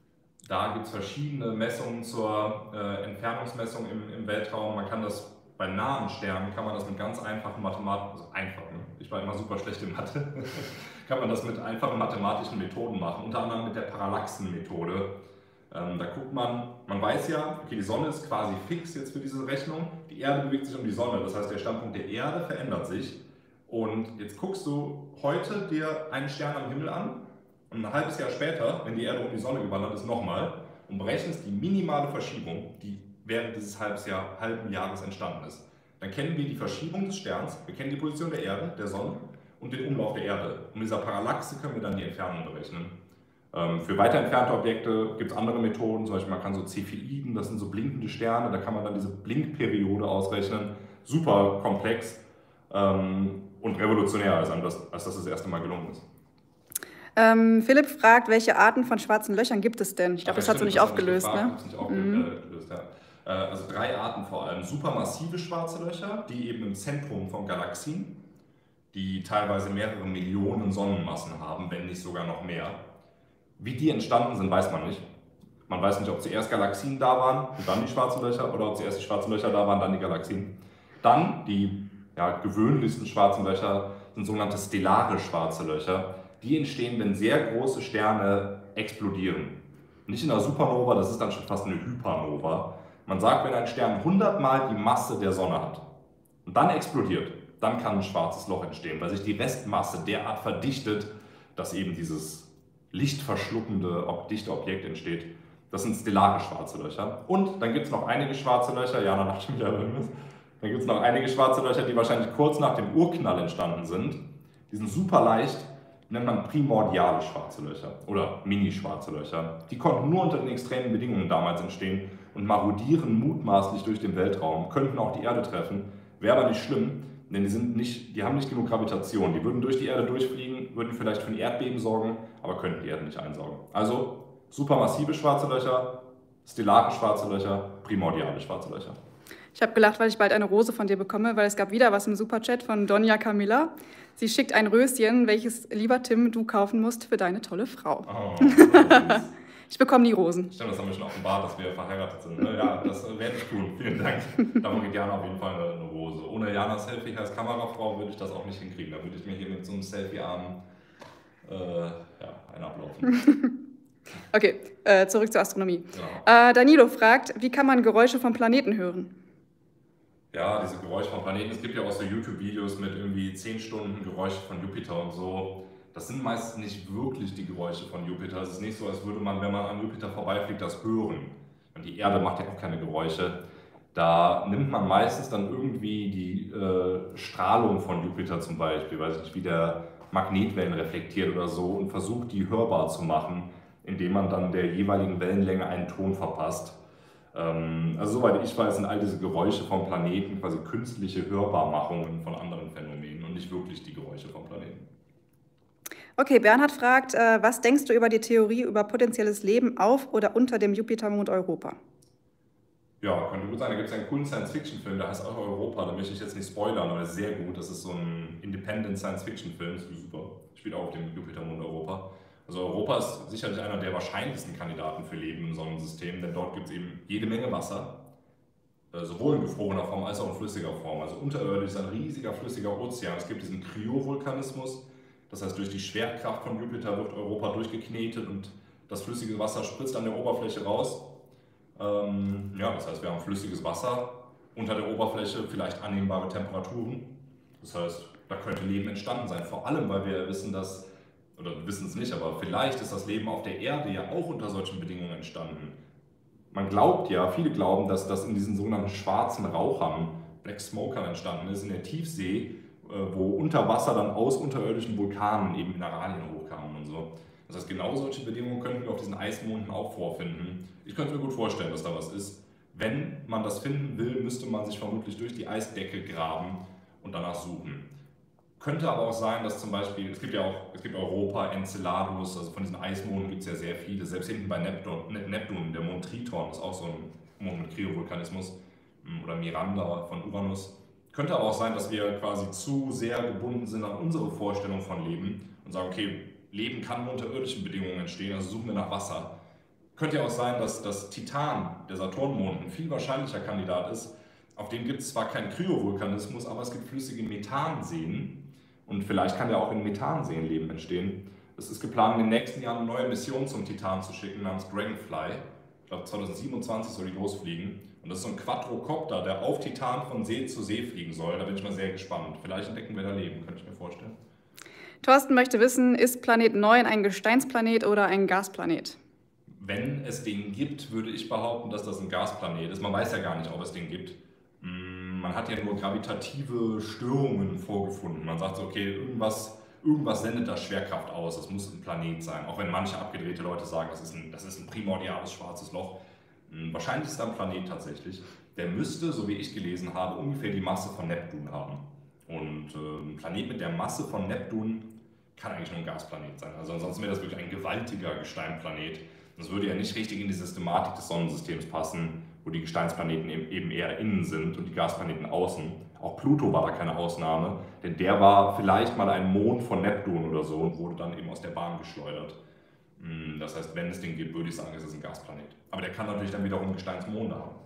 Da gibt es verschiedene Messungen zur äh, Entfernungsmessung im, im Weltraum. Man kann das bei nahen Sternen, kann man das mit ganz einfachen Mathematik, also einfachen, ich war immer super schlecht in Mathe, kann man das mit einfachen mathematischen Methoden machen, unter anderem mit der Parallaxenmethode. Ähm, da guckt man, man weiß ja, okay, die Sonne ist quasi fix jetzt für diese Rechnung, die Erde bewegt sich um die Sonne, das heißt der Standpunkt der Erde verändert sich. Und jetzt guckst du heute dir einen Stern am Himmel an, und ein halbes Jahr später, wenn die Erde um die Sonne gewandert ist, nochmal und berechnest die minimale Verschiebung, die während dieses halbes Jahr, halben Jahres entstanden ist. Dann kennen wir die Verschiebung des Sterns, wir kennen die Position der Erde, der Sonne und den Umlauf der Erde. Und mit dieser Parallaxe können wir dann die Entfernung berechnen. Ähm, für weiter entfernte Objekte gibt es andere Methoden, zum Beispiel man kann so Cepheiden, das sind so blinkende Sterne, da kann man dann diese Blinkperiode ausrechnen. Super komplex ähm, und revolutionär, als, das, als das das erste Mal gelungen ist.
Ähm, Philipp fragt, welche Arten von schwarzen Löchern gibt es denn? Ich glaube, das hast du nicht aufgelöst,
gefragt,
ne?
Das nicht aufgelöst, mhm. ja. Also drei Arten vor allem. Supermassive schwarze Löcher, die eben im Zentrum von Galaxien, die teilweise mehrere Millionen Sonnenmassen haben, wenn nicht sogar noch mehr. Wie die entstanden sind, weiß man nicht. Man weiß nicht, ob zuerst Galaxien da waren und dann die schwarzen Löcher oder ob zuerst die schwarzen Löcher da waren, dann die Galaxien. Dann die ja, gewöhnlichsten schwarzen Löcher sind sogenannte stellare schwarze Löcher. Die entstehen, wenn sehr große Sterne explodieren. Nicht in einer Supernova, das ist dann schon fast eine Hypernova. Man sagt, wenn ein Stern hundertmal die Masse der Sonne hat und dann explodiert, dann kann ein schwarzes Loch entstehen, weil sich die Restmasse derart verdichtet, dass eben dieses lichtverschluckende, dichte Objekt entsteht. Das sind stellare schwarze Löcher. Und dann gibt es noch einige schwarze Löcher, Jana lacht schon wieder, dann gibt es noch einige schwarze Löcher, die wahrscheinlich kurz nach dem Urknall entstanden sind. Die sind super leicht, nennt man primordiale schwarze Löcher oder mini-schwarze Löcher. Die konnten nur unter den extremen Bedingungen damals entstehen und marodieren mutmaßlich durch den Weltraum, könnten auch die Erde treffen, wäre aber nicht schlimm, denn die, sind nicht, die haben nicht genug Gravitation. Die würden durch die Erde durchfliegen, würden vielleicht für ein Erdbeben sorgen, aber könnten die Erde nicht einsaugen. Also supermassive schwarze Löcher, stellare schwarze Löcher, primordiale schwarze Löcher.
Ich habe gelacht, weil ich bald eine Rose von dir bekomme, weil es gab wieder was im Superchat von Donja Camilla. Sie schickt ein Röschen, welches, lieber Tim, du kaufen musst für deine tolle Frau.
Oh,
ich bekomme die Rosen.
Stimmt, das haben wir schon offenbart, dass wir verheiratet sind. Ne? Ja, das werde ich tun. Vielen Dank. Da mache ich gerne auf jeden Fall eine Rose. Ohne Janas Selfie als Kamerafrau würde ich das auch nicht hinkriegen. Da würde ich mir hier mit so einem Selfie-Arm äh, ja, einen ablaufen.
Okay, äh, zurück zur Astronomie.
Ja.
Äh, Danilo fragt, wie kann man Geräusche vom Planeten hören?
Ja, diese Geräusche vom Planeten. Es gibt ja auch so YouTube-Videos mit irgendwie zehn Stunden Geräusche von Jupiter und so. Das sind meistens nicht wirklich die Geräusche von Jupiter. Es ist nicht so, als würde man, wenn man an Jupiter vorbeifliegt, das hören. Und die Erde macht ja auch keine Geräusche. Da nimmt man meistens dann irgendwie die äh, Strahlung von Jupiter zum Beispiel, weiß ich nicht, wie der Magnetwellen reflektiert oder so, und versucht, die hörbar zu machen, indem man dann der jeweiligen Wellenlänge einen Ton verpasst. Ähm, also soweit ich weiß, sind all diese Geräusche vom Planeten quasi künstliche Hörbarmachungen von anderen Phänomenen und nicht wirklich die Geräusche vom Planeten.
Okay, Bernhard fragt, äh, was denkst du über die Theorie über potenzielles Leben auf oder unter dem Jupitermond Europa?
Ja, könnte gut sein. Da gibt es einen coolen Science-Fiction-Film, der heißt auch Europa. Da möchte ich jetzt nicht spoilern, aber der ist sehr gut. Das ist so ein Independent Science-Fiction-Film. Das ist super. Spielt auch auf dem Jupitermond Europa. Also Europa ist sicherlich einer der wahrscheinlichsten Kandidaten für Leben im Sonnensystem, denn dort gibt es eben jede Menge Wasser, sowohl in gefrorener Form als auch in flüssiger Form. Also unterirdisch ist ein riesiger flüssiger Ozean. Es gibt diesen Kryovulkanismus, das heißt, durch die Schwerkraft von Jupiter wird Europa durchgeknetet und das flüssige Wasser spritzt an der Oberfläche raus. Ähm, ja, das heißt, wir haben flüssiges Wasser, unter der Oberfläche vielleicht annehmbare Temperaturen. Das heißt, da könnte Leben entstanden sein, vor allem, weil wir wissen, dass, oder wir wissen es nicht, aber vielleicht ist das Leben auf der Erde ja auch unter solchen Bedingungen entstanden. Man glaubt ja, viele glauben, dass das in diesen sogenannten schwarzen Rauchern, Black Smokern, entstanden ist, in der Tiefsee, wo unter Wasser dann aus unterirdischen Vulkanen eben Mineralien hochkamen und so. Das heißt, genau solche Bedingungen könnten wir auf diesen Eismonden auch vorfinden. Ich könnte mir gut vorstellen, dass da was ist. Wenn man das finden will, müsste man sich vermutlich durch die Eisdecke graben und danach suchen. Könnte aber auch sein, dass zum Beispiel, es gibt ja auch, es gibt Europa, Enceladus, also von diesen Eismonden gibt es ja sehr viele. Selbst hinten bei Neptun, Neptun der Mond Triton ist auch so ein Mond mit Kryovulkanismus, oder Miranda von Uranus. Könnte aber auch sein, dass wir quasi zu sehr gebunden sind an unsere Vorstellung von Leben und sagen, okay, Leben kann unter irdischen Bedingungen entstehen, also suchen wir nach Wasser. Könnte ja auch sein, dass das Titan, der Saturnmond, ein viel wahrscheinlicher Kandidat ist. Auf dem gibt es zwar keinen Kryovulkanismus, aber es gibt flüssige Methanseen und vielleicht kann ja auch in Methanseen Leben entstehen. Es ist geplant, in den nächsten Jahren eine neue Mission zum Titan zu schicken, namens Dragonfly. Ich glaube zweitausendsiebenundzwanzig soll die losfliegen. Und das ist so ein Quadrocopter, der auf Titan von See zu See fliegen soll. Da bin ich mal sehr gespannt. Vielleicht entdecken wir da Leben, könnte ich mir vorstellen.
Thorsten möchte wissen, ist Planet neun ein Gesteinsplanet oder ein Gasplanet?
Wenn es den gibt, würde ich behaupten, dass das ein Gasplanet ist. Man weiß ja gar nicht, ob es den gibt. Man hat ja nur gravitative Störungen vorgefunden. Man sagt so, okay, irgendwas, irgendwas sendet da Schwerkraft aus. Das muss ein Planet sein. Auch wenn manche abgedrehte Leute sagen, das ist ein, das ist ein primordiales schwarzes Loch. Wahrscheinlich ist da ein Planet tatsächlich. Der müsste, so wie ich gelesen habe, ungefähr die Masse von Neptun haben. Und äh, ein Planet mit der Masse von Neptun kann eigentlich nur ein Gasplanet sein. Also ansonsten wäre das wirklich ein gewaltiger Gesteinplanet. Das würde ja nicht richtig in die Systematik des Sonnensystems passen, wo die Gesteinsplaneten eben eher innen sind und die Gasplaneten außen. Auch Pluto war da keine Ausnahme, denn der war vielleicht mal ein Mond von Neptun oder so und wurde dann eben aus der Bahn geschleudert. Das heißt, wenn es den gibt, würde ich sagen, es ist ein Gasplanet. Aber der kann natürlich dann wiederum Gesteinsmonde haben.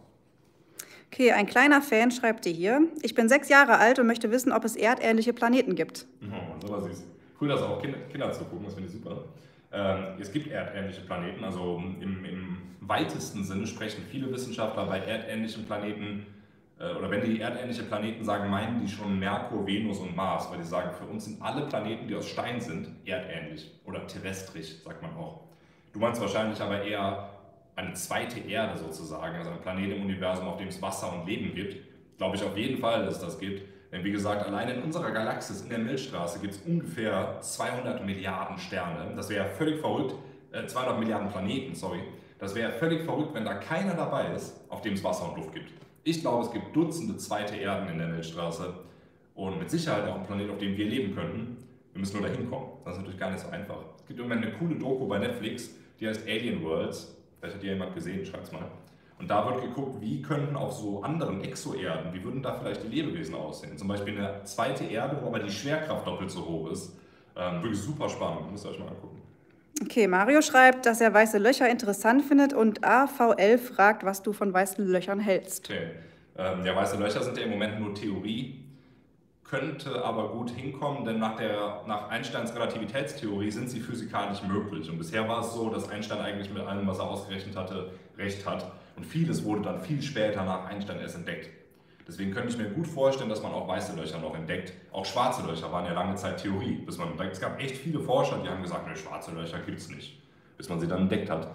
Okay, ein kleiner Fan schreibt dir hier, ich bin sechs Jahre alt und möchte wissen, ob es erdähnliche Planeten gibt.
Oh, so was süß. Cool, dass auch Kinder, Kinder zugucken, das finde ich super. Ähm, es gibt erdähnliche Planeten, also im, im weitesten Sinne sprechen viele Wissenschaftler bei erdähnlichen Planeten, äh, oder wenn die erdähnliche Planeten sagen, meinen die schon Merkur, Venus und Mars, weil die sagen, für uns sind alle Planeten, die aus Stein sind, erdähnlich oder terrestrisch, sagt man auch. Du meinst wahrscheinlich aber eher eine zweite Erde sozusagen, also ein Planet im Universum, auf dem es Wasser und Leben gibt. Glaube ich auf jeden Fall, dass es das gibt. Denn wie gesagt, allein in unserer Galaxis, in der Milchstraße, gibt es ungefähr zweihundert Milliarden Sterne. Das wäre völlig verrückt, äh, zweihundert Milliarden Planeten, sorry. Das wäre völlig verrückt, wenn da keiner dabei ist, auf dem es Wasser und Luft gibt. Ich glaube, es gibt Dutzende zweite Erden in der Milchstraße und mit Sicherheit auch einen Planet, auf dem wir leben könnten. Wir müssen nur dahin kommen. Das ist natürlich gar nicht so einfach. Es gibt irgendwann eine coole Doku bei Netflix, die heißt Alien Worlds. Vielleicht hat die jemand gesehen, schreibt es mal. Und da wird geguckt, wie könnten auf so anderen Exoerden, wie würden da vielleicht die Lebewesen aussehen? Zum Beispiel eine zweite Erde, wo aber die Schwerkraft doppelt so hoch ist. Ähm, wirklich super spannend, müsst ihr euch mal angucken.
Okay, Mario schreibt, dass er weiße Löcher interessant findet und A V L fragt, was du von weißen Löchern hältst.
Okay, ähm, ja, weiße Löcher sind ja im Moment nur Theorie. könnte aber gut hinkommen, denn nach, der, nach Einsteins Relativitätstheorie sind sie physikalisch möglich. Und bisher war es so, dass Einstein eigentlich mit allem, was er ausgerechnet hatte, recht hat. Und vieles wurde dann viel später nach Einstein erst entdeckt. Deswegen könnte ich mir gut vorstellen, dass man auch weiße Löcher noch entdeckt. Auch schwarze Löcher waren ja lange Zeit Theorie. Bis man, es gab echt viele Forscher, die haben gesagt, ne, schwarze Löcher gibt es nicht, bis man sie dann entdeckt hat.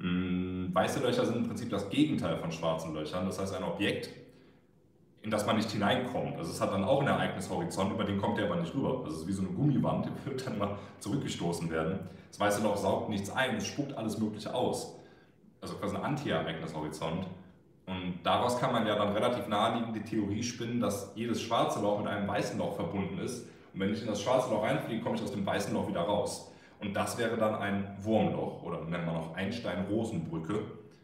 Weiße Löcher sind im Prinzip das Gegenteil von schwarzen Löchern. Das heißt, ein Objekt, in das man nicht hineinkommt. Also es hat dann auch einen Ereignishorizont, über den kommt er aber nicht rüber. Das ist wie so eine Gummiwand, die wird dann immer zurückgestoßen werden. Das weiße Loch saugt nichts ein, es spuckt alles Mögliche aus. Also quasi ein Anti-Ereignishorizont. Und daraus kann man ja dann relativ naheliegend die Theorie spinnen, dass jedes schwarze Loch mit einem weißen Loch verbunden ist. Und wenn ich in das schwarze Loch reinfliege, komme ich aus dem weißen Loch wieder raus. Und das wäre dann ein Wurmloch, oder nennt man auch Einstein-Rosen-Brücke.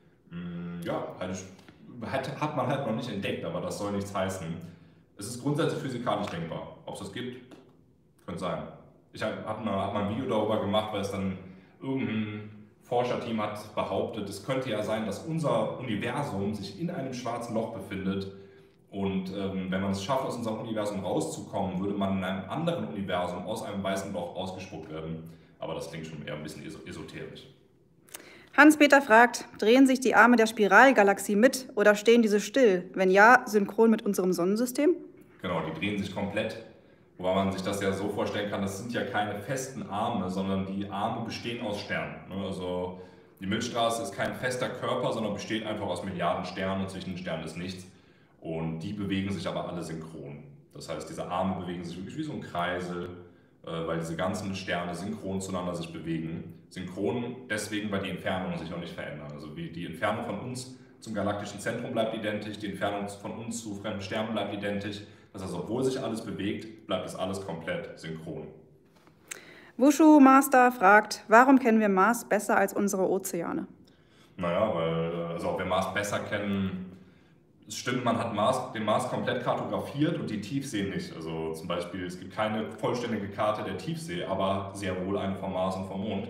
Ja, also Hat, hat man halt noch nicht entdeckt, aber das soll nichts heißen. Es ist grundsätzlich physikalisch denkbar. Ob es das gibt, könnte sein. Ich habe hab mal, hab mal ein Video darüber gemacht, weil es dann irgendein Forscherteam hat behauptet, es könnte ja sein, dass unser Universum sich in einem schwarzen Loch befindet und ähm, wenn man es schafft, aus unserem Universum rauszukommen, würde man in einem anderen Universum aus einem weißen Loch ausgespuckt werden. Aber das klingt schon eher ein bisschen esoterisch.
Hans-Peter fragt, drehen sich die Arme der Spiralgalaxie mit oder stehen diese still? Wenn ja, synchron mit unserem Sonnensystem?
Genau, die drehen sich komplett. Wobei man sich das ja so vorstellen kann, das sind ja keine festen Arme, sondern die Arme bestehen aus Sternen. Also die Milchstraße ist kein fester Körper, sondern besteht einfach aus Milliarden Sternen und zwischen den Sternen ist nichts. Und die bewegen sich aber alle synchron. Das heißt, diese Arme bewegen sich wirklich wie so ein Kreisel, weil diese ganzen Sterne synchron zueinander sich bewegen. Synchron deswegen, weil die Entfernungen sich auch nicht verändern. Also wie die Entfernung von uns zum galaktischen Zentrum bleibt identisch, die Entfernung von uns zu fremden Sternen bleibt identisch. Das heißt, obwohl sich alles bewegt, bleibt es alles komplett synchron.
Wushu Master fragt, warum kennen wir Mars besser als unsere Ozeane?
Naja, weil also ob wir Mars besser kennen, es stimmt, man hat Mars, den Mars komplett kartografiert und die Tiefsee nicht. Also zum Beispiel, es gibt keine vollständige Karte der Tiefsee, aber sehr wohl eine vom Mars und vom Mond.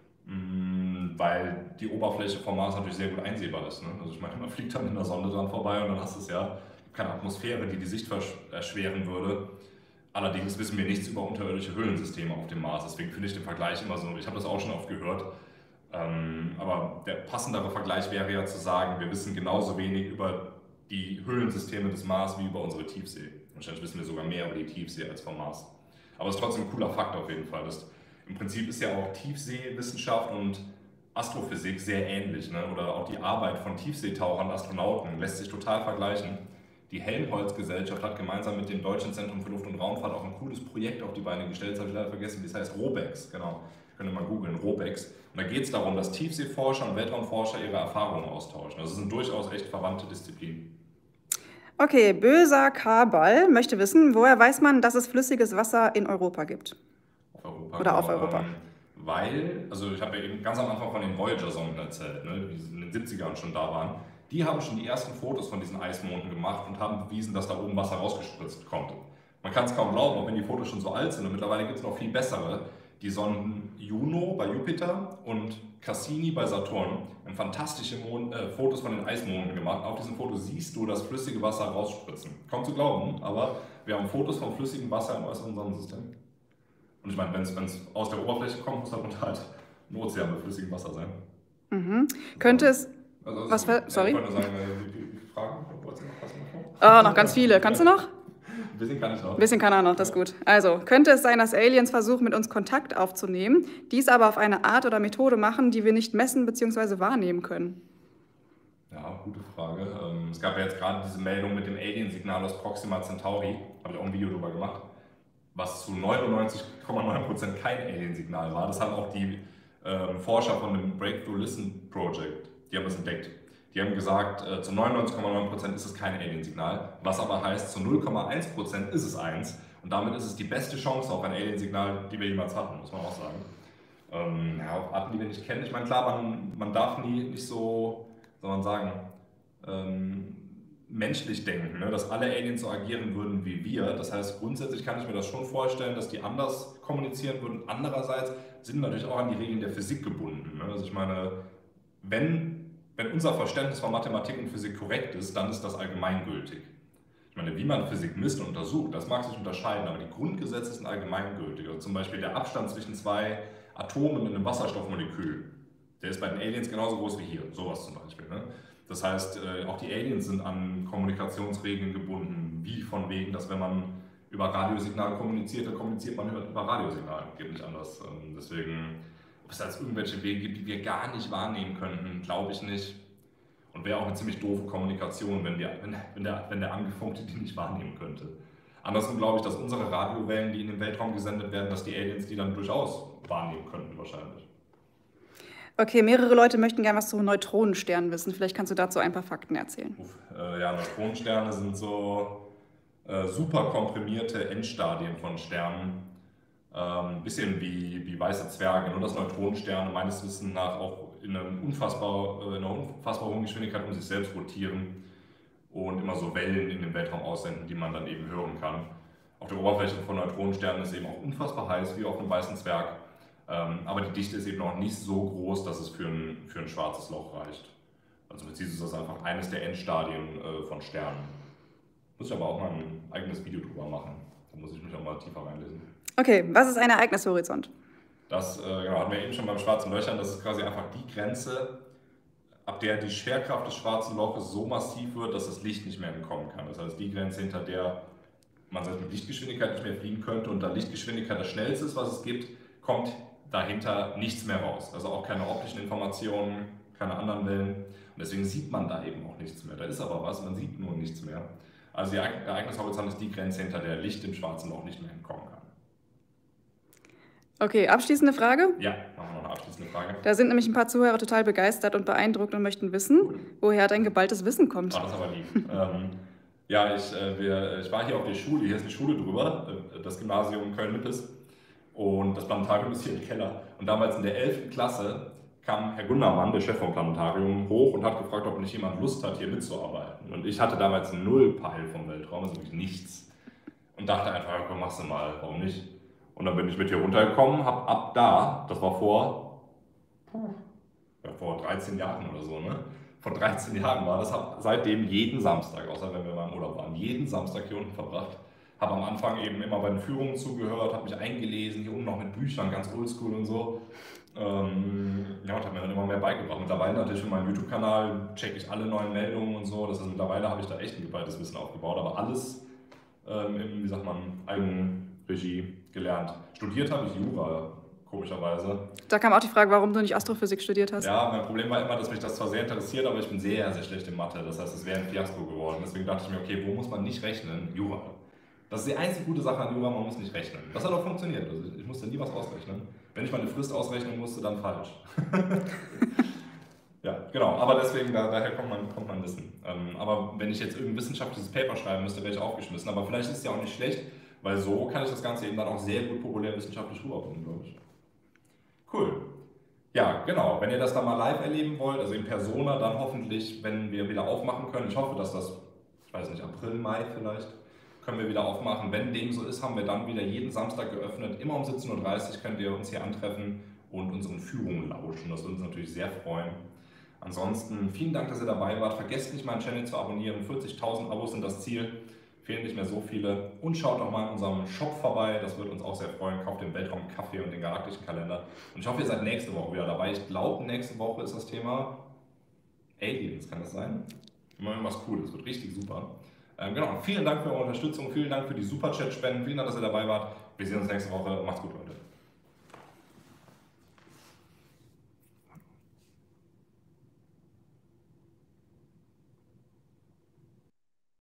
Weil die Oberfläche vom Mars natürlich sehr gut einsehbar ist. Ne? Also ich meine, man fliegt dann in der Sonne dran vorbei und dann hast du es ja keine Atmosphäre, die die Sicht erschweren würde. Allerdings wissen wir nichts über unterirdische Höhlensysteme auf dem Mars. Deswegen finde ich den Vergleich immer so, ich habe das auch schon oft gehört, ähm, aber der passendere Vergleich wäre ja zu sagen, wir wissen genauso wenig über die Höhlensysteme des Mars wie über unsere Tiefsee. Wahrscheinlich wissen wir sogar mehr über die Tiefsee als vom Mars. Aber es ist trotzdem ein cooler Fakt auf jeden Fall. Das, im Prinzip ist ja auch Tiefseewissenschaft und Astrophysik sehr ähnlich. Ne? Oder auch die Arbeit von Tiefseetauchern und Astronauten lässt sich total vergleichen. Die Helmholtz-Gesellschaft hat gemeinsam mit dem Deutschen Zentrum für Luft- und Raumfahrt auch ein cooles Projekt auf die Beine gestellt, das habe ich leider vergessen, das heißt ROBEX, genau, könnt ihr mal googeln, ROBEX. Und da geht es darum, dass Tiefseeforscher und Weltraumforscher ihre Erfahrungen austauschen. Also es sind durchaus echt verwandte Disziplinen.
Okay, böser Kabal möchte wissen, woher weiß man, dass es flüssiges Wasser in Europa gibt?
Auf Europa.
Oder auf
genau,
Europa.
Ähm, weil, also ich habe ja eben ganz am Anfang von den Voyager-Sonden erzählt, ne, die in den siebzigern schon da waren. Die haben schon die ersten Fotos von diesen Eismonden gemacht und haben bewiesen, dass da oben Wasser rausgespritzt kommt. Man kann es kaum glauben, auch wenn die Fotos schon so alt sind. Und mittlerweile gibt es noch viel bessere. Die Sonden Juno bei Jupiter und Cassini bei Saturn haben fantastische Mond, äh, Fotos von den Eismonden gemacht. Auf diesen Fotos siehst du das flüssige Wasser rausspritzen. Kaum zu glauben, aber wir haben Fotos vom flüssigen Wasser im äußeren Sonnensystem. Und ich meine, wenn es aus der Oberfläche kommt, muss halt halt ein Ozean mit flüssigem Wasser sein.
Mhm. Könnte es...
Also, also,
was für, sorry?
Ich wollte nur sagen, die, die Fragen, wolltest du noch was machen?
Oh, noch ganz viele. Kannst du noch?
Ein bisschen kann ich noch.
Ein bisschen kann er noch, das ist gut. Also, könnte es sein, dass Aliens versuchen, mit uns Kontakt aufzunehmen, dies aber auf eine Art oder Methode machen, die wir nicht messen bzw. wahrnehmen können?
Ja, gute Frage. Es gab ja jetzt gerade diese Meldung mit dem Alien-Signal aus Proxima Centauri, habe ich auch ein Video darüber gemacht, was zu neunundneunzig Komma neun Prozent kein Alien-Signal war. Das haben auch die äh, Forscher von dem Breakthrough Listen Project, die haben das entdeckt. Die haben gesagt, äh, zu neunundneunzig Komma neun Prozent ist es kein Alien-Signal, was aber heißt, zu null Komma eins Prozent ist es eins. Und damit ist es die beste Chance auf ein Alien-Signal, die wir jemals hatten, muss man auch sagen. Ähm, ja, auf Arten, die wir nicht kennen. Ich meine, klar, man, man darf nie nicht so, soll man sagen, ähm, menschlich denken, ne? Dass alle Aliens so agieren würden wie wir. Das heißt, grundsätzlich kann ich mir das schon vorstellen, dass die anders kommunizieren würden. Andererseits sind natürlich auch an die Regeln der Physik gebunden. Ne? Also ich meine, wenn, wenn unser Verständnis von Mathematik und Physik korrekt ist, dann ist das allgemeingültig. Ich meine, wie man Physik misst und untersucht, das mag sich unterscheiden, aber die Grundgesetze sind allgemeingültig. Also zum Beispiel der Abstand zwischen zwei Atomen in einem Wasserstoffmolekül, der ist bei den Aliens genauso groß wie hier, sowas zum Beispiel. Ne? Das heißt, auch die Aliens sind an Kommunikationsregeln gebunden, wie von wegen, dass wenn man über Radiosignale kommuniziert, dann kommuniziert man über Radiosignale, geht nicht anders. Deswegen, ob es da jetzt irgendwelche Wege gibt, die wir gar nicht wahrnehmen könnten, glaube ich nicht. Und wäre auch eine ziemlich doofe Kommunikation, wenn, wir, wenn, wenn, der, wenn der Angefunkte die nicht wahrnehmen könnte. Andersrum glaube ich, dass unsere Radiowellen, die in den Weltraum gesendet werden, dass die Aliens die dann durchaus wahrnehmen könnten wahrscheinlich.
Okay, mehrere Leute möchten gerne was zu Neutronensternen wissen. Vielleicht kannst du dazu ein paar Fakten erzählen.
Uff, äh, ja, Neutronensterne sind so äh, super komprimierte Endstadien von Sternen. Ein ähm, bisschen wie, wie weiße Zwerge, nur dass Neutronensterne meines Wissens nach auch in, einem unfassbar, in einer unfassbar hohen Geschwindigkeit um sich selbst rotieren und immer so Wellen in den Weltraum aussenden, die man dann eben hören kann. Auf der Oberfläche von Neutronensternen ist es eben auch unfassbar heiß, wie auf einem weißen Zwerg, ähm, aber die Dichte ist eben noch nicht so groß, dass es für ein, für ein schwarzes Loch reicht. Also beziehungsweise ist das einfach eines der Endstadien äh, von Sternen. Muss ich aber auch mal ein eigenes Video drüber machen, da muss ich mich auch mal tiefer reinlesen.
Okay, was ist ein Ereignishorizont?
Das äh, genau, hatten wir eben schon beim Schwarzen Löchern, das ist quasi einfach die Grenze, ab der die Schwerkraft des Schwarzen Loches so massiv wird, dass das Licht nicht mehr entkommen kann. Das heißt, die Grenze, hinter der man selbst mit Lichtgeschwindigkeit nicht mehr fliegen könnte und da Lichtgeschwindigkeit das Schnellste ist, was es gibt, kommt dahinter nichts mehr raus. Also auch keine optischen Informationen, keine anderen Wellen. Und deswegen sieht man da eben auch nichts mehr. Da ist aber was, man sieht nur nichts mehr. Also der Ereignishorizont ist die Grenze, hinter der Licht im Schwarzen Loch nicht mehr entkommen kann.
Okay, abschließende Frage?
Ja, machen wir noch eine abschließende Frage.
Da sind nämlich ein paar Zuhörer total begeistert und beeindruckt und möchten wissen, cool. woher dein geballtes Wissen kommt.
Ah, das ist aber lieb. ähm, ja, ich, äh, wir, ich war hier auf der Schule, hier ist eine Schule drüber, äh, das Gymnasium Köln-Nippes. Und das Planetarium ist hier im Keller. Und damals in der elften Klasse kam Herr Gundermann, der Chef vom Planetarium, hoch und hat gefragt, ob nicht jemand Lust hat, hier mitzuarbeiten. Und ich hatte damals null Peil vom Weltraum, also wirklich nichts. Und dachte einfach, komm, machst du mal, warum nicht? Und dann bin ich mit hier runtergekommen, habe ab da, das war vor, ja, vor dreizehn Jahren oder so, ne? Vor dreizehn Jahren war das, habe seitdem jeden Samstag, außer wenn wir mal im Urlaub waren, jeden Samstag hier unten verbracht. Habe am Anfang eben immer bei den Führungen zugehört, habe mich eingelesen, hier unten noch mit Büchern, ganz oldschool und so. Ähm, ja, und habe mir dann immer mehr beigebracht. Mittlerweile natürlich für meinen YouTube-Kanal checke ich alle neuen Meldungen und so. Das heißt, mittlerweile habe ich da echt ein geballtes Wissen aufgebaut, aber alles ähm, in, wie sagt man, Eigenregie gelernt. Studiert habe ich Jura, komischerweise.
Da kam auch die Frage, warum du nicht Astrophysik studiert hast.
Ja, mein Problem war immer, dass mich das zwar sehr interessiert, aber ich bin sehr, sehr schlecht in Mathe. Das heißt, es wäre ein Fiasko geworden. Deswegen dachte ich mir, okay, wo muss man nicht rechnen? Jura. Das ist die einzige gute Sache an Jura, man muss nicht rechnen. Das hat auch funktioniert. Also ich musste nie was ausrechnen. Wenn ich meine Frist ausrechnen musste, dann falsch. Ja, genau. Aber deswegen, da, daher kommt mein, kommt mein Wissen. Ähm, aber wenn ich jetzt irgendein wissenschaftliches Paper schreiben müsste, wäre ich aufgeschmissen. Aber vielleicht ist es ja auch nicht schlecht, weil so kann ich das Ganze eben dann auch sehr gut populär wissenschaftlich rüberbringen, glaube ich. Cool. Ja, genau. Wenn ihr das dann mal live erleben wollt, also in Persona, dann hoffentlich, wenn wir wieder aufmachen können. Ich hoffe, dass das, ich weiß nicht, April, Mai vielleicht, können wir wieder aufmachen. Wenn dem so ist, haben wir dann wieder jeden Samstag geöffnet. Immer um siebzehn Uhr dreißig könnt ihr uns hier antreffen und unseren Führungen lauschen. Das würde uns natürlich sehr freuen. Ansonsten vielen Dank, dass ihr dabei wart. Vergesst nicht, meinen Channel zu abonnieren. vierzigtausend Abos sind das Ziel. Fehlen nicht mehr so viele. Und schaut auch mal in unserem Shop vorbei. Das würde uns auch sehr freuen. Kauft den Weltraum-Kaffee und den galaktischen Kalender. Und ich hoffe, ihr seid nächste Woche wieder dabei. Ich glaube, nächste Woche ist das Thema Aliens. Kann das sein? Immer irgendwas Cooles. Das wird richtig super. Ähm, genau, vielen Dank für eure Unterstützung, vielen Dank für die Super-Chat-Spenden, vielen Dank, dass ihr dabei wart. Wir sehen uns nächste Woche. Macht's gut, Leute.